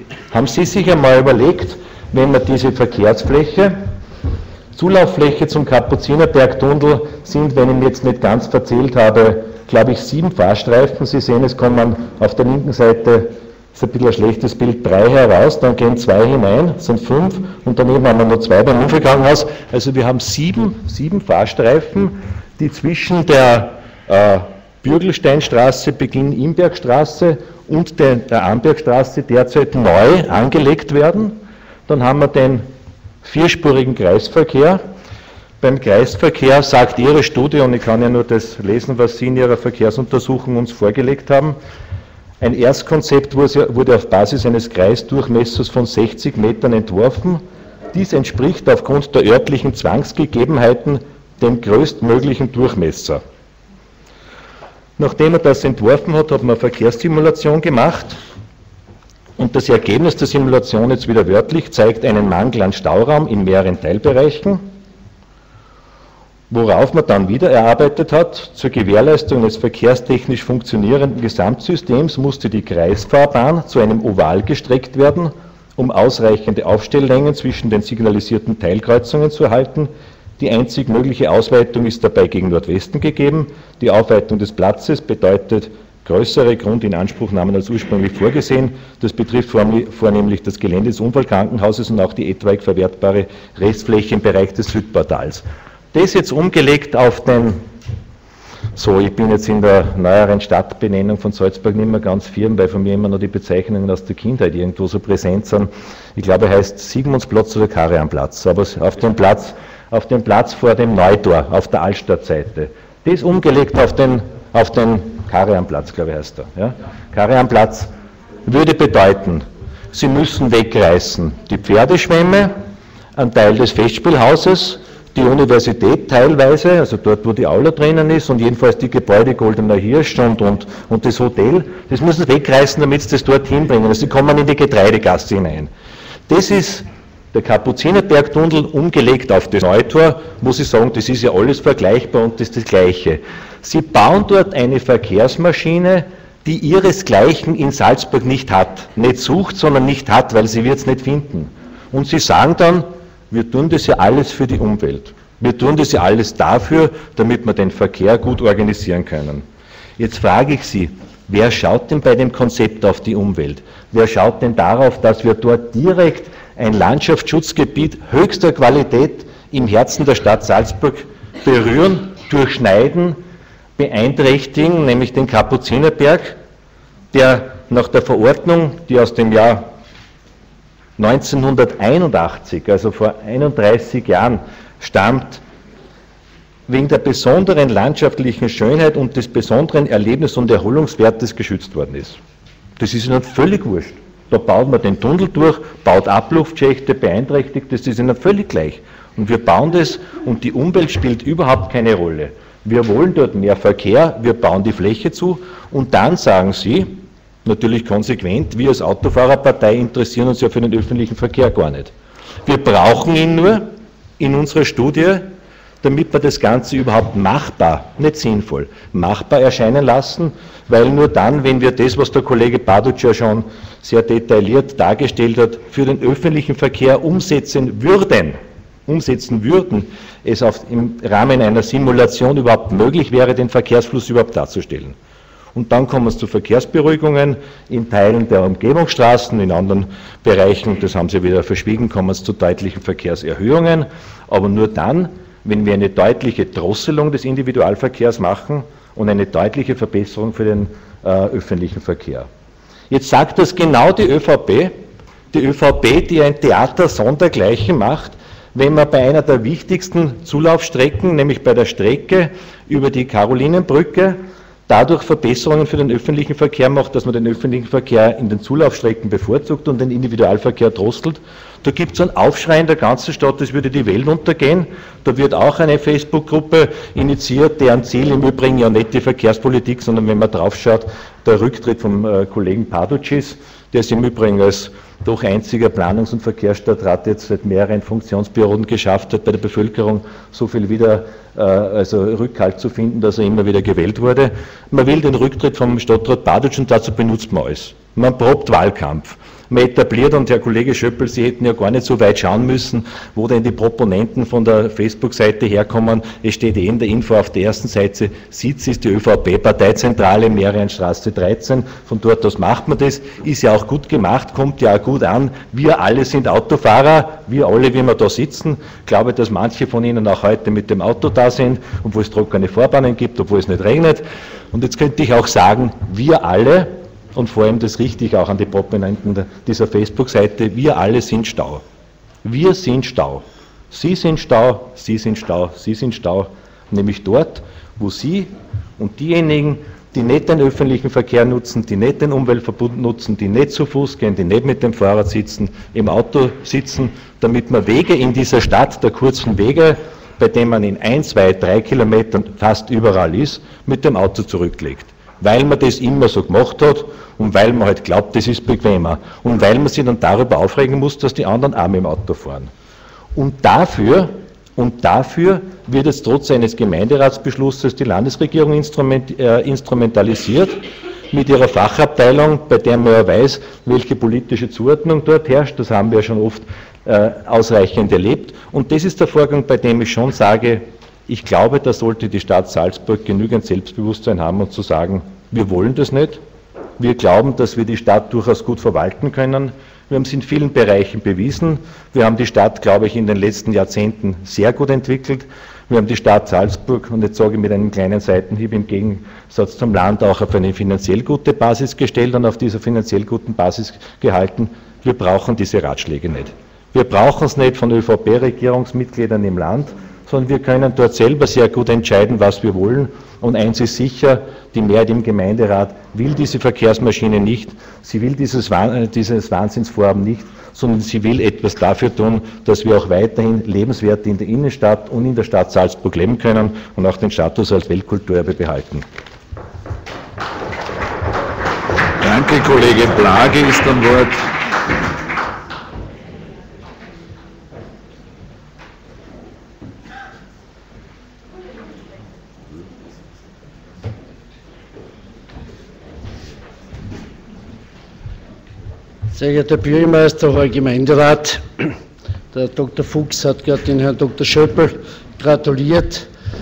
Haben Sie sich einmal überlegt, wenn man diese Verkehrsfläche, Zulauffläche zum Kapuzinerbergtunnel sind, wenn ich mich jetzt nicht ganz verzählt habe, glaube ich, sieben Fahrstreifen. Sie sehen, es kommen auf der linken Seite, ist ein bisschen ein schlechtes Bild, drei heraus, dann gehen zwei hinein, das sind fünf, und daneben haben wir noch zwei beim Unfallkrankenhaus. Also wir haben sieben, sieben Fahrstreifen, die zwischen der äh, Bürgelsteinstraße, Beginn Imbergstraße und der, der Ambergstraße derzeit neu angelegt werden. Dann haben wir den vierspurigen Kreisverkehr. Beim Kreisverkehr sagt Ihre Studie, und ich kann ja nur das lesen, was Sie in Ihrer Verkehrsuntersuchung uns vorgelegt haben, ein Erstkonzept wurde auf Basis eines Kreisdurchmessers von sechzig Metern entworfen. Dies entspricht aufgrund der örtlichen Zwangsgegebenheiten dem größtmöglichen Durchmesser. Nachdem er das entworfen hat, hat man eine Verkehrssimulation gemacht. Und das Ergebnis der Simulation, jetzt wieder wörtlich, zeigt einen Mangel an Stauraum in mehreren Teilbereichen, worauf man dann wieder erarbeitet hat, zur Gewährleistung des verkehrstechnisch funktionierenden Gesamtsystems musste die Kreisfahrbahn zu einem Oval gestreckt werden, um ausreichende Aufstelllängen zwischen den signalisierten Teilkreuzungen zu erhalten. Die einzig mögliche Ausweitung ist dabei gegen Nordwesten gegeben. Die Aufweitung des Platzes bedeutet größere Grundinanspruchnahmen als ursprünglich vorgesehen. Das betrifft vornehmlich das Gelände des Unfallkrankenhauses und auch die etwaig verwertbare Restfläche im Bereich des Südportals. Das jetzt umgelegt auf den, so, ich bin jetzt in der neueren Stadtbenennung von Salzburg nicht mehr ganz firm, weil von mir immer noch die Bezeichnungen aus der Kindheit irgendwo so präsent sind. Ich glaube, er heißt Sigmundsplatz oder Karianplatz, aber auf dem Platz, auf dem Platz vor dem Neutor, auf der Altstadtseite. Das umgelegt auf den, auf den Karianplatz, glaube ich, heißt er. Ja? Karianplatz würde bedeuten, Sie müssen wegreißen die Pferdeschwemme, einen Teil des Festspielhauses, die Universität teilweise, also dort, wo die Aula drinnen ist, und jedenfalls die Gebäude Goldener Hirsch und, und, und das Hotel, das müssen sie wegreißen, damit sie das dort hinbringen. Also sie kommen in die Getreidegasse hinein. Das ist der Kapuzinerbergtunnel umgelegt auf das Neutor, wo Sie sagen, das ist ja alles vergleichbar und das ist das Gleiche. Sie bauen dort eine Verkehrsmaschine, die ihresgleichen in Salzburg nicht hat. Nicht sucht, sondern nicht hat, weil sie wird es nicht finden. Und Sie sagen dann, wir tun das ja alles für die Umwelt. Wir tun das ja alles dafür, damit wir den Verkehr gut organisieren können. Jetzt frage ich Sie, wer schaut denn bei dem Konzept auf die Umwelt? Wer schaut denn darauf, dass wir dort direkt ein Landschaftsschutzgebiet höchster Qualität im Herzen der Stadt Salzburg berühren, durchschneiden, beeinträchtigen, nämlich den Kapuzinerberg, der nach der Verordnung, die aus dem Jahr neunzehnhunderteinundachtzig, also vor einunddreißig Jahren, stammt, wegen der besonderen landschaftlichen Schönheit und des besonderen Erlebnis- und Erholungswertes geschützt worden ist. Das ist ihnen völlig wurscht. Da baut man den Tunnel durch, baut Abluftschächte, beeinträchtigt, das ist ihnen völlig gleich. Und wir bauen das und die Umwelt spielt überhaupt keine Rolle. Wir wollen dort mehr Verkehr, wir bauen die Fläche zu und dann sagen sie, natürlich konsequent, wir als Autofahrerpartei interessieren uns ja für den öffentlichen Verkehr gar nicht. Wir brauchen ihn nur in unserer Studie, damit wir das Ganze überhaupt machbar, nicht sinnvoll, machbar erscheinen lassen, weil nur dann, wenn wir das, was der Kollege Baduc ja schon sehr detailliert dargestellt hat, für den öffentlichen Verkehr umsetzen würden, umsetzen würden, es auf, im Rahmen einer Simulation überhaupt möglich wäre, den Verkehrsfluss überhaupt darzustellen. Und dann kommen es zu Verkehrsberuhigungen in Teilen der Umgebungsstraßen, in anderen Bereichen, das haben Sie wieder verschwiegen, kommen es zu deutlichen Verkehrserhöhungen, aber nur dann, wenn wir eine deutliche Drosselung des Individualverkehrs machen und eine deutliche Verbesserung für den äh, öffentlichen Verkehr. Jetzt sagt das genau die ÖVP, die ÖVP, die ein Theater sondergleichen macht, wenn man bei einer der wichtigsten Zulaufstrecken, nämlich bei der Strecke über die Karolinenbrücke, dadurch Verbesserungen für den öffentlichen Verkehr macht, dass man den öffentlichen Verkehr in den Zulaufstrecken bevorzugt und den Individualverkehr drosselt. Da gibt es einen Aufschrei in der ganzen Stadt, es würde die Welt untergehen. Da wird auch eine Facebook-Gruppe initiiert, deren Ziel im Übrigen ja nicht die Verkehrspolitik, sondern wenn man drauf schaut, der Rücktritt vom äh, Kollegen Paduc ist, der es im Übrigen als doch einziger Planungs- und Verkehrsstadtrat jetzt seit mehreren Funktionsperioden geschafft hat, bei der Bevölkerung so viel wieder, äh, also Rückhalt zu finden, dass er immer wieder gewählt wurde. Man will den Rücktritt vom Stadtrat Paduc und dazu benutzt man alles. Man probt Wahlkampf. mal etabliert. Und Herr Kollege Schöppel, Sie hätten ja gar nicht so weit schauen müssen, wo denn die Proponenten von der Facebook-Seite herkommen. Es steht eh in der Info auf der ersten Seite, Sitz ist die ÖVP-Parteizentrale, Merianstraße dreizehn. Von dort aus macht man das. Ist ja auch gut gemacht, kommt ja auch gut an. Wir alle sind Autofahrer, wir alle, wie wir da sitzen. Ich glaube, dass manche von Ihnen auch heute mit dem Auto da sind, obwohl es trockene Fahrbahnen gibt, obwohl es nicht regnet. Und jetzt könnte ich auch sagen, wir alle, und vor allem das richte ich auch an die Proponenten dieser Facebook-Seite, wir alle sind Stau. Wir sind Stau. Sie sind Stau, Sie sind Stau, Sie sind Stau, nämlich dort, wo Sie und diejenigen, die nicht den öffentlichen Verkehr nutzen, die nicht den Umweltverbund nutzen, die nicht zu Fuß gehen, die nicht mit dem Fahrrad sitzen, im Auto sitzen, damit man Wege in dieser Stadt der kurzen Wege, bei denen man in ein, zwei, drei Kilometern fast überall ist, mit dem Auto zurücklegt. Weil man das immer so gemacht hat und weil man halt glaubt, das ist bequemer. Und weil man sich dann darüber aufregen muss, dass die anderen auch mit dem Auto fahren. Und dafür, und dafür wird jetzt trotz eines Gemeinderatsbeschlusses die Landesregierung instrument, äh, instrumentalisiert mit ihrer Fachabteilung, bei der man ja weiß, welche politische Zuordnung dort herrscht. Das haben wir ja schon oft äh, ausreichend erlebt. Und das ist der Vorgang, bei dem ich schon sage, ich glaube, da sollte die Stadt Salzburg genügend Selbstbewusstsein haben, um zu sagen, wir wollen das nicht. Wir glauben, dass wir die Stadt durchaus gut verwalten können. Wir haben es in vielen Bereichen bewiesen. Wir haben die Stadt, glaube ich, in den letzten Jahrzehnten sehr gut entwickelt. Wir haben die Stadt Salzburg, und jetzt sage ich mit einem kleinen Seitenhieb im Gegensatz zum Land, auch auf eine finanziell gute Basis gestellt und auf dieser finanziell guten Basis gehalten. Wir brauchen diese Ratschläge nicht. Wir brauchen es nicht von ÖVP-Regierungsmitgliedern im Land, sondern wir können dort selber sehr gut entscheiden, was wir wollen. Und eins ist sicher, die Mehrheit im Gemeinderat will diese Verkehrsmaschine nicht, sie will dieses, dieses Wahnsinnsvorhaben nicht, sondern sie will etwas dafür tun, dass wir auch weiterhin Lebenswerte in der Innenstadt und in der Stadt Salzburg leben können und auch den Status als Weltkulturerbe behalten. Danke, Kollege Blage ist am Wort. Sehr geehrter Bürgermeister, Herr Gemeinderat, der Doktor Fuchs hat gerade den Herrn Doktor Schöppel gratuliert.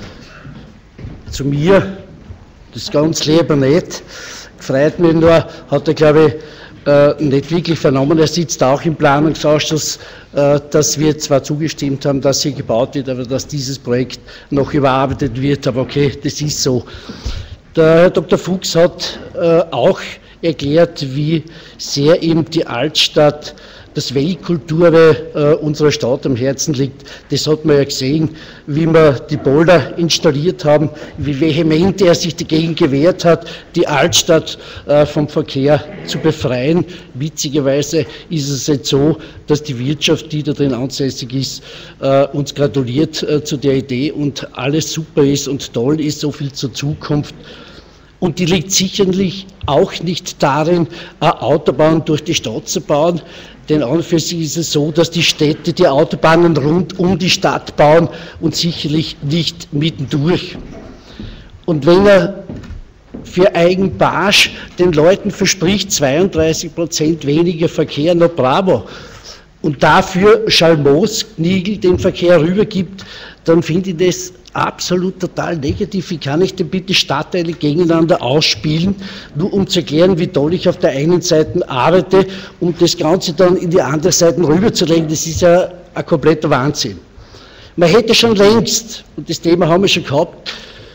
Zu mir, das ganz lieber nicht. Gefreut mich nur, hat er, glaube ich, nicht wirklich vernommen. Er sitzt auch im Planungsausschuss, dass wir zwar zugestimmt haben, dass hier gebaut wird, aber dass dieses Projekt noch überarbeitet wird. Aber okay, das ist so. Der Herr Doktor Fuchs hat auch erklärt, wie sehr ihm die Altstadt, das Weltkulturerbe äh, unserer Stadt am Herzen liegt. Das hat man ja gesehen, wie wir die Boulder installiert haben, wie vehement er sich dagegen gewehrt hat, die Altstadt äh, vom Verkehr zu befreien. Witzigerweise ist es jetzt so, dass die Wirtschaft, die da drin ansässig ist, äh, uns gratuliert äh, zu der Idee und alles super ist und toll ist, so viel zur Zukunft. Und die liegt sicherlich auch nicht darin, eine Autobahn durch die Stadt zu bauen, denn an und für sich ist es so, dass die Städte die Autobahnen rund um die Stadt bauen und sicherlich nicht mittendurch. Und wenn er für Eigenbarsch den Leuten verspricht, zweiunddreißig Prozent weniger Verkehr, na bravo, und dafür Schalmosknigel den Verkehr rübergibt, dann finde ich das absolut total negativ. Wie kann ich denn bitte Stadtteile gegeneinander ausspielen, nur um zu erklären, wie toll ich auf der einen Seite arbeite, um das Ganze dann in die andere Seite rüberzulegen? Das ist ja ein kompletter Wahnsinn. Man hätte schon längst, und das Thema haben wir schon gehabt,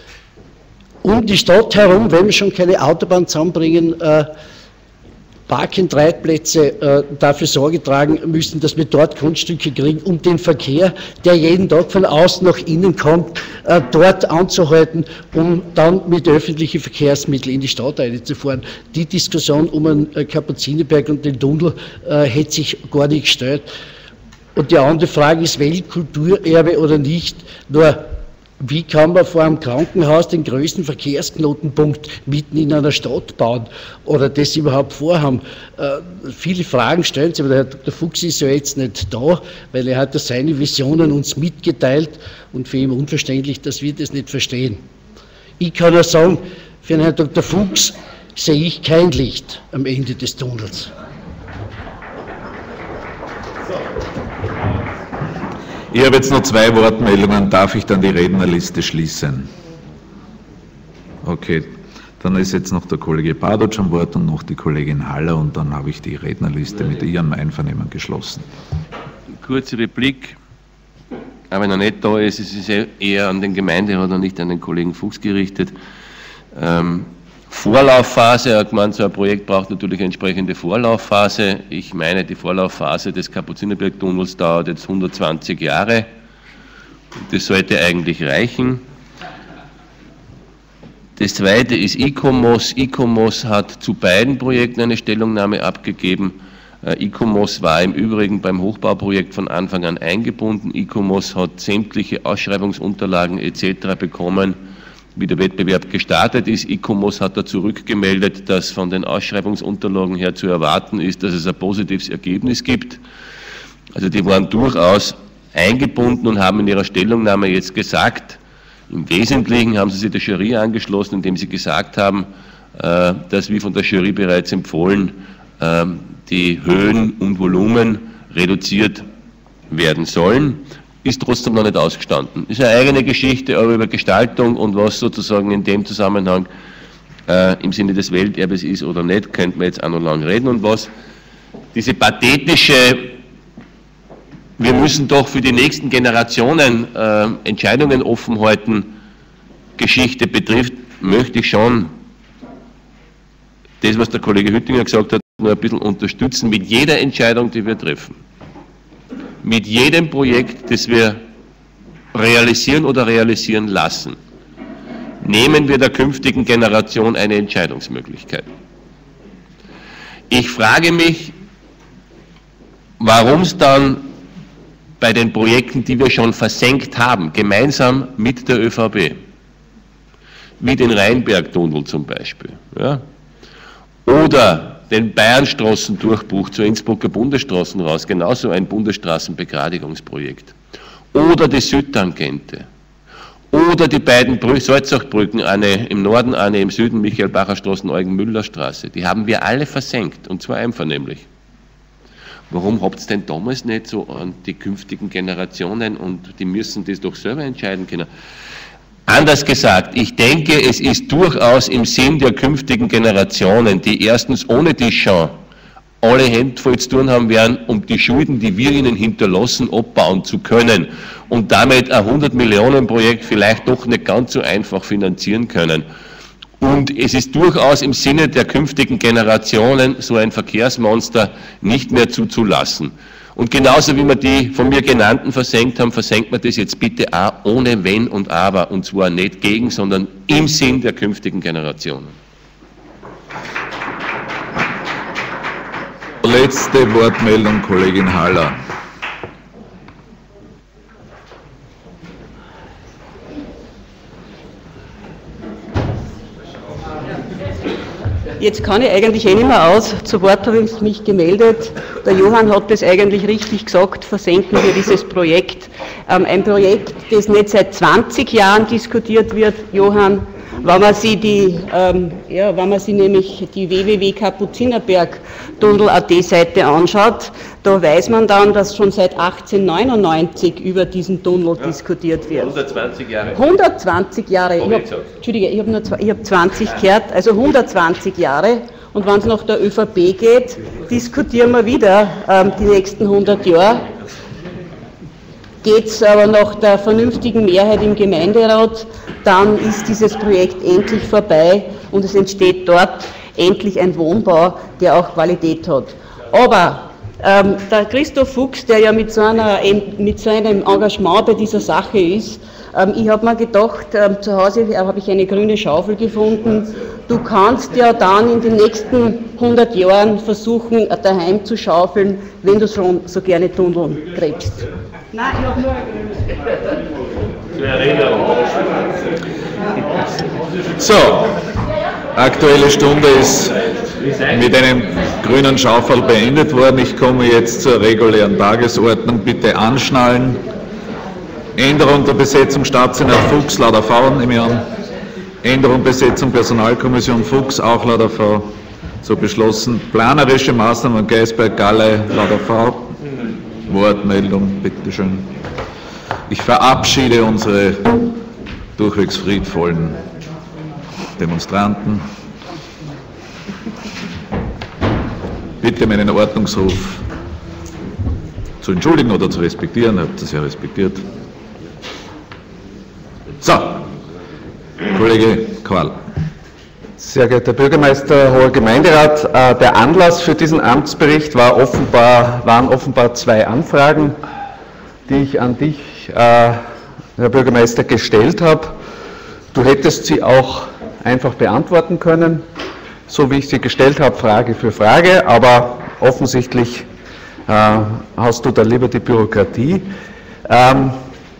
um die Stadt herum, wenn wir schon keine Autobahn zusammenbringen, äh, Park-and-Ride-Plätze äh, dafür Sorge tragen müssen, dass wir dort Grundstücke kriegen, um den Verkehr, der jeden Tag von außen nach innen kommt, äh, dort anzuhalten, um dann mit öffentlichen Verkehrsmitteln in die Stadt reinzufahren. Die Diskussion um den äh, Kapuzinerberg und den Tunnel äh, hätte sich gar nicht gestellt. Und die andere Frage ist Weltkulturerbe oder nicht. Nur, wie kann man vor einem Krankenhaus den größten Verkehrsknotenpunkt mitten in einer Stadt bauen oder das überhaupt vorhaben? Äh, viele Fragen stellen sich, aber der Herr Doktor Fuchs ist ja jetzt nicht da, weil er hat ja seine Visionen uns mitgeteilt und für ihn unverständlich, dass wir das nicht verstehen. Ich kann ja sagen, für den Herrn Doktor Fuchs sehe ich kein Licht am Ende des Tunnels. Ich habe jetzt noch zwei Wortmeldungen. Darf ich dann die Rednerliste schließen? Okay, dann ist jetzt noch der Kollege Badutsch am Wort und noch die Kollegin Haller und dann habe ich die Rednerliste mit Ihrem Einvernehmen geschlossen. Kurze Replik, aber wenn er nicht da ist, es ist eher an den Gemeinderat und nicht an den Kollegen Fuchs gerichtet. Ähm, Vorlaufphase, er hat gemeint, so ein Projekt braucht natürlich eine entsprechende Vorlaufphase. Ich meine, die Vorlaufphase des Kapuzinerberg-Tunnels dauert jetzt hundertzwanzig Jahre. Das sollte eigentlich reichen. Das zweite ist ICOMOS. ICOMOS hat zu beiden Projekten eine Stellungnahme abgegeben. ICOMOS war im Übrigen beim Hochbauprojekt von Anfang an eingebunden. ICOMOS hat sämtliche Ausschreibungsunterlagen et cetera bekommen, wie der Wettbewerb gestartet ist. ICOMOS hat da zurückgemeldet, dass von den Ausschreibungsunterlagen her zu erwarten ist, dass es ein positives Ergebnis gibt. Also die waren durchaus eingebunden und haben in ihrer Stellungnahme jetzt gesagt, im Wesentlichen haben sie sich der Jury angeschlossen, indem sie gesagt haben, dass wie von der Jury bereits empfohlen, die Höhen und Volumen reduziert werden sollen. Ist trotzdem noch nicht ausgestanden. Ist eine eigene Geschichte, aber über Gestaltung und was sozusagen in dem Zusammenhang äh, im Sinne des Welterbes ist oder nicht, könnte man jetzt auch noch lange reden. Und was diese pathetische, wir müssen doch für die nächsten Generationen äh, Entscheidungen offen halten, Geschichte betrifft, möchte ich schon das, was der Kollege Hüttinger gesagt hat, nur ein bisschen unterstützen mit jeder Entscheidung, die wir treffen. Mit jedem Projekt, das wir realisieren oder realisieren lassen, nehmen wir der künftigen Generation eine Entscheidungsmöglichkeit. Ich frage mich, warum es dann bei den Projekten, die wir schon versenkt haben, gemeinsam mit der ÖVP, wie den Rheinbergtunnel zum Beispiel, ja, oder den Bayernstraßendurchbruch zur Innsbrucker Bundesstraßen raus, genauso ein Bundesstraßenbegradigungsprojekt. Oder die Südtangente. Oder die beiden Salzachbrücken, eine im Norden, eine im Süden, Michael-Bacher Straße, Eugen-Müller-Straße. Die haben wir alle versenkt, und zwar einvernehmlich. Warum habt ihr denn damals nicht so an die künftigen Generationen und die müssen das doch selber entscheiden können? Anders gesagt, ich denke, es ist durchaus im Sinn der künftigen Generationen, die erstens ohne die schon alle Hände voll zu tun haben werden, um die Schulden, die wir ihnen hinterlassen, abbauen zu können und damit ein hundert Millionen Projekt vielleicht doch nicht ganz so einfach finanzieren können. Und es ist durchaus im Sinne der künftigen Generationen, so ein Verkehrsmonster nicht mehr zuzulassen. Und genauso wie wir die von mir genannten versenkt haben, versenkt man das jetzt bitte auch ohne Wenn und Aber, und zwar nicht gegen, sondern im Sinn der künftigen Generationen. Letzte Wortmeldung, Kollegin Haller. Jetzt kann ich eigentlich eh nicht mehr aus. Zu Wort habe ich mich gemeldet. Der Johann hat das eigentlich richtig gesagt, versenken wir dieses Projekt. Ähm, ein Projekt, das nicht seit zwanzig Jahren diskutiert wird, Johann. Wenn man sich die, ähm, ja, wenn man sich nämlich die w w w punkt kapuzinerberg tunnel punkt a t Seite anschaut, da weiß man dann, dass schon seit achtzehnhundertneunundneunzig über diesen Tunnel ja. diskutiert wird. hundertzwanzig Jahre. hundertzwanzig Jahre. Ich hab, Entschuldige, ich habe hab zwanzig gehört, also hundertzwanzig Jahre. Und wenn es nach der ÖVP geht, diskutieren wir wieder ähm, die nächsten hundert Jahre. Geht es aber nach der vernünftigen Mehrheit im Gemeinderat, dann ist dieses Projekt endlich vorbei und es entsteht dort endlich ein Wohnbau, der auch Qualität hat. Aber ähm, der Christoph Fuchs, der ja mit so, einer, mit so einem Engagement bei dieser Sache ist, ähm, ich habe mir gedacht, ähm, zu Hause habe ich eine grüne Schaufel gefunden. Du kannst ja dann in den nächsten hundert Jahren versuchen, daheim zu schaufeln, wenn du schon so gerne Tunnel gräbst. Nein, ich habe nur zur Erinnerung. So, Aktuelle Stunde ist mit einem grünen Schaufel beendet worden. Ich komme jetzt zur regulären Tagesordnung. Bitte anschnallen. Änderung der Besetzung Staatssenat Fuchs, Lauter V, nehme ich an. Änderung Besetzung Personalkommission Fuchs, auch Lauter V. So beschlossen. Planerische Maßnahmen Geisberg, Galle, Lauter V. Wortmeldung, bitteschön. Ich verabschiede unsere durchwegs friedvollen Demonstranten. Bitte meinen Ordnungsruf zu entschuldigen oder zu respektieren. Ihr habt das ja respektiert. So, Kollege Qual. Sehr geehrter Bürgermeister, hoher Gemeinderat, äh, der Anlass für diesen Amtsbericht war offenbar, waren offenbar zwei Anfragen, die ich an dich, äh, Herr Bürgermeister, gestellt habe. Du hättest sie auch einfach beantworten können, so wie ich sie gestellt habe, Frage für Frage, aber offensichtlich äh, hast du da lieber die Bürokratie. Ähm,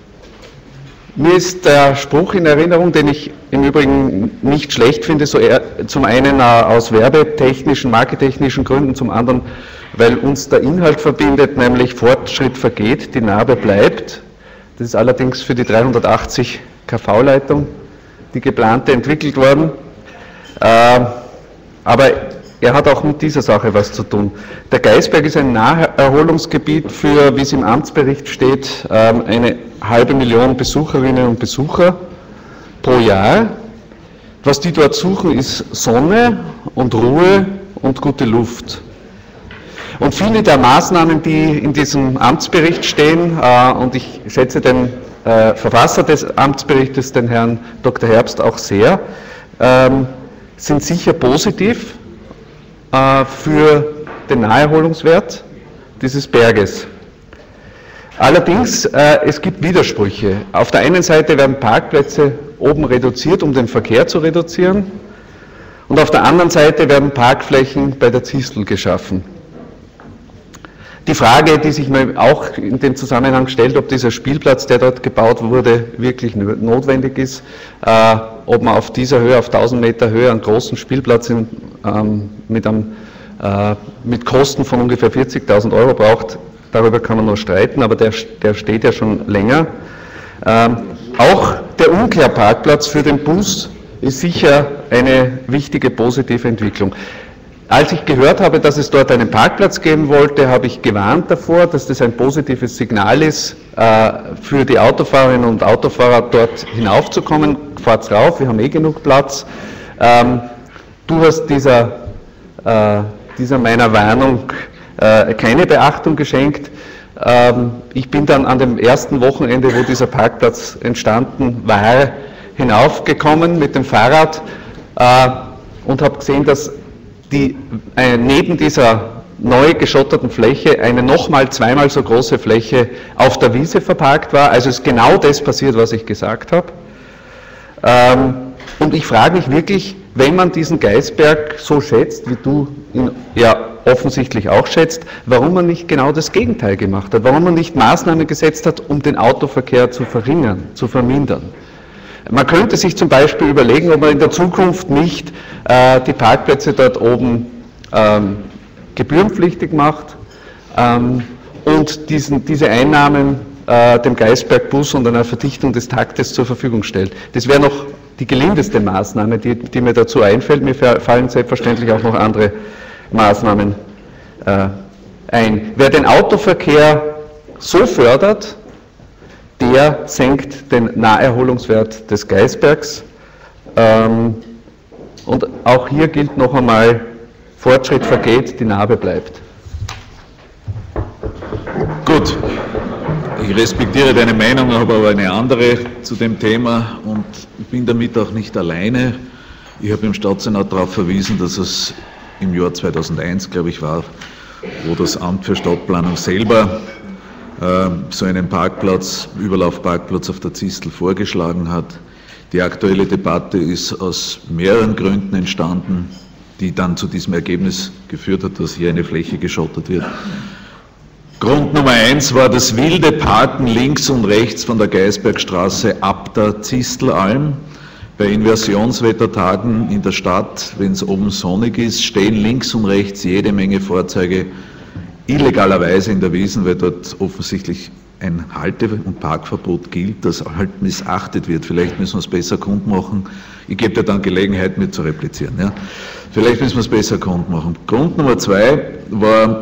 Mir ist der Spruch in Erinnerung, den ich im Übrigen nicht schlecht finde, so eher, zum einen aus werbetechnischen, markettechnischen Gründen, zum anderen, weil uns der Inhalt verbindet, nämlich Fortschritt vergeht, die Narbe bleibt. Das ist allerdings für die dreihundertachtzig Kilovolt Leitung, die geplante, entwickelt worden. Äh, aber er hat auch mit dieser Sache was zu tun. Der Geisberg ist ein Naherholungsgebiet für, wie es im Amtsbericht steht, eine halbe Million Besucherinnen und Besucher pro Jahr. Was die dort suchen, ist Sonne und Ruhe und gute Luft. Und viele der Maßnahmen, die in diesem Amtsbericht stehen, und ich schätze den Verfasser des Amtsberichtes, den Herrn Doktor Herbst, auch sehr, sind sicher positiv für den Naherholungswert dieses Berges. Allerdings, äh, es gibt Widersprüche. Auf der einen Seite werden Parkplätze oben reduziert, um den Verkehr zu reduzieren, und auf der anderen Seite werden Parkflächen bei der Zistel geschaffen. Die Frage, die sich mir auch in dem Zusammenhang stellt, ob dieser Spielplatz, der dort gebaut wurde, wirklich notwendig ist, äh, ob man auf dieser Höhe, auf tausend Meter Höhe, einen großen Spielplatz in, ähm, mit, einem, äh, mit Kosten von ungefähr vierzigtausend Euro braucht, darüber kann man nur streiten, aber der, der steht ja schon länger. Ähm, auch der Umkehrparkplatz für den Bus ist sicher eine wichtige positive Entwicklung. Als ich gehört habe, dass es dort einen Parkplatz geben wollte, habe ich gewarnt davor, dass das ein positives Signal ist, äh, für die Autofahrerinnen und Autofahrer dort hinaufzukommen. Fahrt's rauf, wir haben eh genug Platz. Ähm, du hast dieser, äh, dieser meiner Warnung äh, keine Beachtung geschenkt. Ähm, ich bin dann an dem ersten Wochenende, wo dieser Parkplatz entstanden war, hinaufgekommen mit dem Fahrrad äh, und habe gesehen, dass die äh, neben dieser neu geschotterten Fläche eine nochmal zweimal so große Fläche auf der Wiese verparkt war. Also ist genau das passiert, was ich gesagt habe. Ähm, und ich frage mich wirklich, wenn man diesen Geisberg so schätzt, wie du ihn ja offensichtlich auch schätzt, warum man nicht genau das Gegenteil gemacht hat, warum man nicht Maßnahmen gesetzt hat, um den Autoverkehr zu verringern, zu vermindern. Man könnte sich zum Beispiel überlegen, ob man in der Zukunft nicht äh, die Parkplätze dort oben ähm, gebührenpflichtig macht ähm, und diesen, diese Einnahmen äh, dem Geisbergbus und einer Verdichtung des Taktes zur Verfügung stellt. Das wäre noch die gelindeste Maßnahme, die, die mir dazu einfällt. Mir fallen selbstverständlich auch noch andere Maßnahmen äh, ein. Wer den Autoverkehr so fördert, der senkt den Naherholungswert des Geisbergs. Ähm, und auch hier gilt noch einmal, Fortschritt vergeht, die Narbe bleibt. Gut, ich respektiere deine Meinung, habe aber eine andere zu dem Thema und bin damit auch nicht alleine. Ich habe im Stadtsenat darauf verwiesen, dass es im Jahr zweitausendeins, glaube ich, war, wo das Amt für Stadtplanung selber so einen Parkplatz, Überlaufparkplatz auf der Zistel vorgeschlagen hat. Die aktuelle Debatte ist aus mehreren Gründen entstanden, die dann zu diesem Ergebnis geführt hat, dass hier eine Fläche geschottert wird. Grund Nummer eins war das wilde Parken links und rechts von der Geisbergstraße ab der Zistelalm. Bei Inversionswettertagen in der Stadt, wenn es oben sonnig ist, stehen links und rechts jede Menge Fahrzeuge illegalerweise in der Wiesn, weil dort offensichtlich ein Halte- und Parkverbot gilt, das halt missachtet wird. Vielleicht müssen wir es besser kundmachen. Ich gebe dir dann Gelegenheit, mit zu replizieren. Ja. Vielleicht müssen wir es besser kundmachen. Grund Nummer zwei war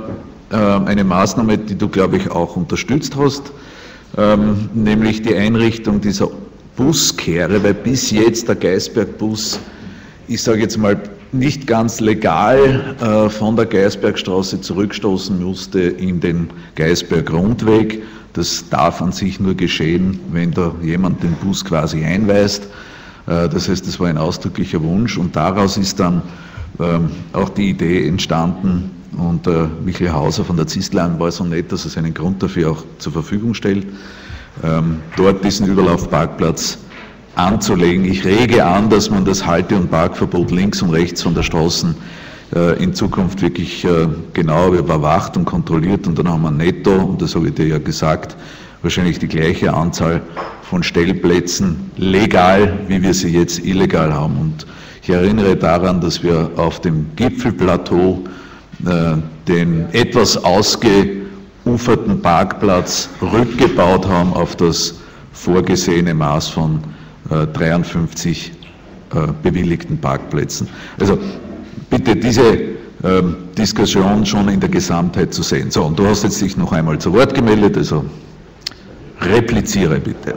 eine Maßnahme, die du, glaube ich, auch unterstützt hast, nämlich die Einrichtung dieser Buskehre, weil bis jetzt der Geisbergbus, ich sage jetzt mal, nicht ganz legal äh, von der Geisbergstraße zurückstoßen musste in den Geisberg-Rundweg. Das darf an sich nur geschehen, wenn da jemand den Bus quasi einweist. Äh, das heißt, das war ein ausdrücklicher Wunsch und daraus ist dann ähm, auch die Idee entstanden und äh, Michael Hauser von der Zistlein war so nett, dass er seinen Grund dafür auch zur Verfügung stellt, ähm, dort diesen Überlaufparkplatz anzulegen. Ich rege an, dass man das Halte- und Parkverbot links und rechts von der Straßen äh, in Zukunft wirklich äh, genau überwacht und kontrolliert und dann haben wir netto, und das habe ich dir ja gesagt, wahrscheinlich die gleiche Anzahl von Stellplätzen legal, wie wir sie jetzt illegal haben. Und ich erinnere daran, dass wir auf dem Gipfelplateau äh, den etwas ausgeuferten Parkplatz rückgebaut haben auf das vorgesehene Maß von dreiundfünfzig äh, bewilligten Parkplätzen. Also bitte diese äh, Diskussion schon in der Gesamtheit zu sehen. So, und du hast jetzt dich noch einmal zu Wort gemeldet, also repliziere bitte.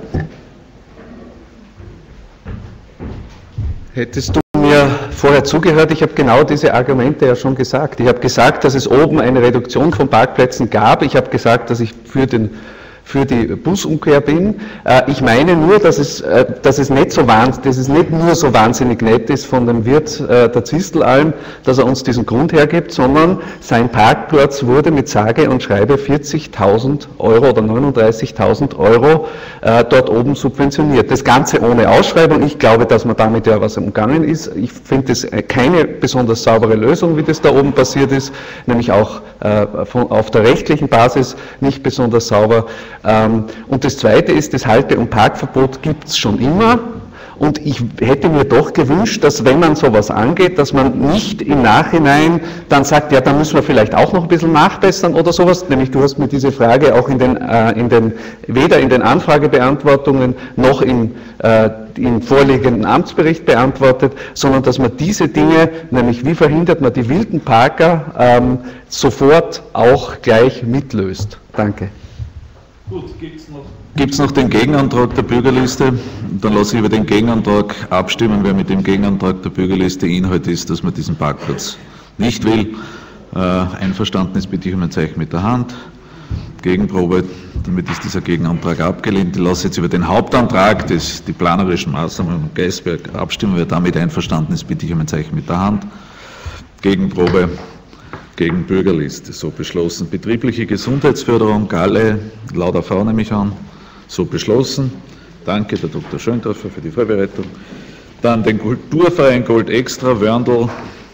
Hättest du mir vorher zugehört, ich habe genau diese Argumente ja schon gesagt. Ich habe gesagt, dass es oben eine Reduktion von Parkplätzen gab. Ich habe gesagt, dass ich für den für die Busumkehr bin. Ich meine nur, dass es, dass es, nicht, so wahnsinnig, dass es nicht nur so wahnsinnig nett ist von dem Wirt der Zistelalm, dass er uns diesen Grund hergibt, sondern sein Parkplatz wurde mit sage und schreibe vierzigtausend Euro oder neununddreißigtausend Euro dort oben subventioniert. Das Ganze ohne Ausschreibung. Ich glaube, dass man damit ja was umgangen ist. Ich finde das keine besonders saubere Lösung, wie das da oben passiert ist, nämlich auch von, auf der rechtlichen Basis nicht besonders sauber. Und das Zweite ist, das Halte- und Parkverbot gibt es schon immer. Und ich hätte mir doch gewünscht, dass wenn man sowas angeht, dass man nicht im Nachhinein dann sagt, ja, da müssen wir vielleicht auch noch ein bisschen nachbessern oder sowas. Nämlich du hast mir diese Frage auch in den, äh, in den weder in den Anfragebeantwortungen noch im, äh, im vorliegenden Amtsbericht beantwortet, sondern dass man diese Dinge, nämlich wie verhindert man die wilden Parker, ähm, sofort auch gleich mitlöst. Danke. Gut, gibt's noch? Gibt es noch den Gegenantrag der Bürgerliste? Dann lasse ich über den Gegenantrag abstimmen. Wer mit dem Gegenantrag der Bürgerliste Inhalt ist, dass man diesen Parkplatz nicht will. Äh, einverstanden ist, bitte ich um ein Zeichen mit der Hand. Gegenprobe, damit ist dieser Gegenantrag abgelehnt. Ich lasse jetzt über den Hauptantrag, das, die planerischen Maßnahmen im Geisberg, abstimmen. Wer damit einverstanden ist, bitte ich um ein Zeichen mit der Hand. Gegenprobe. Gegen Bürgerliste, so beschlossen. Betriebliche Gesundheitsförderung, Galle, Lauter V nehme ich an, so beschlossen. Danke, der Doktor Schöndorfer, für die Vorbereitung. Dann den Kulturverein Gold Extra, Wörndl.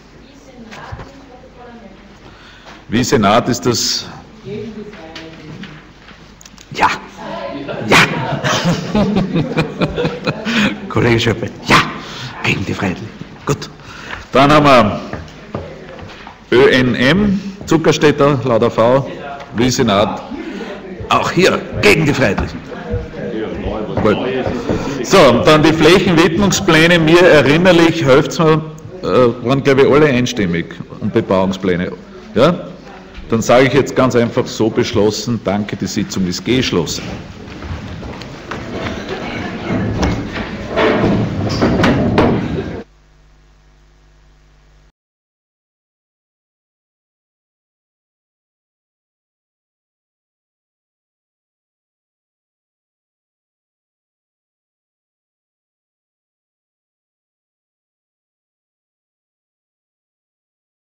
Wie Senat ist das? Ja, ja. Kollege Schöppel, ja, gegen die Freiheitlichen. Gut. Dann haben wir Ö N M, Zuckerstädter, Lauter V, wie Senat, auch hier gegen die Freiheitlichen. Gut. So, dann die Flächenwidmungspläne, mir erinnerlich, helft mir, äh, waren glaube ich alle einstimmig und Bebauungspläne. Ja? Dann sage ich jetzt ganz einfach so beschlossen, danke, die Sitzung ist geschlossen.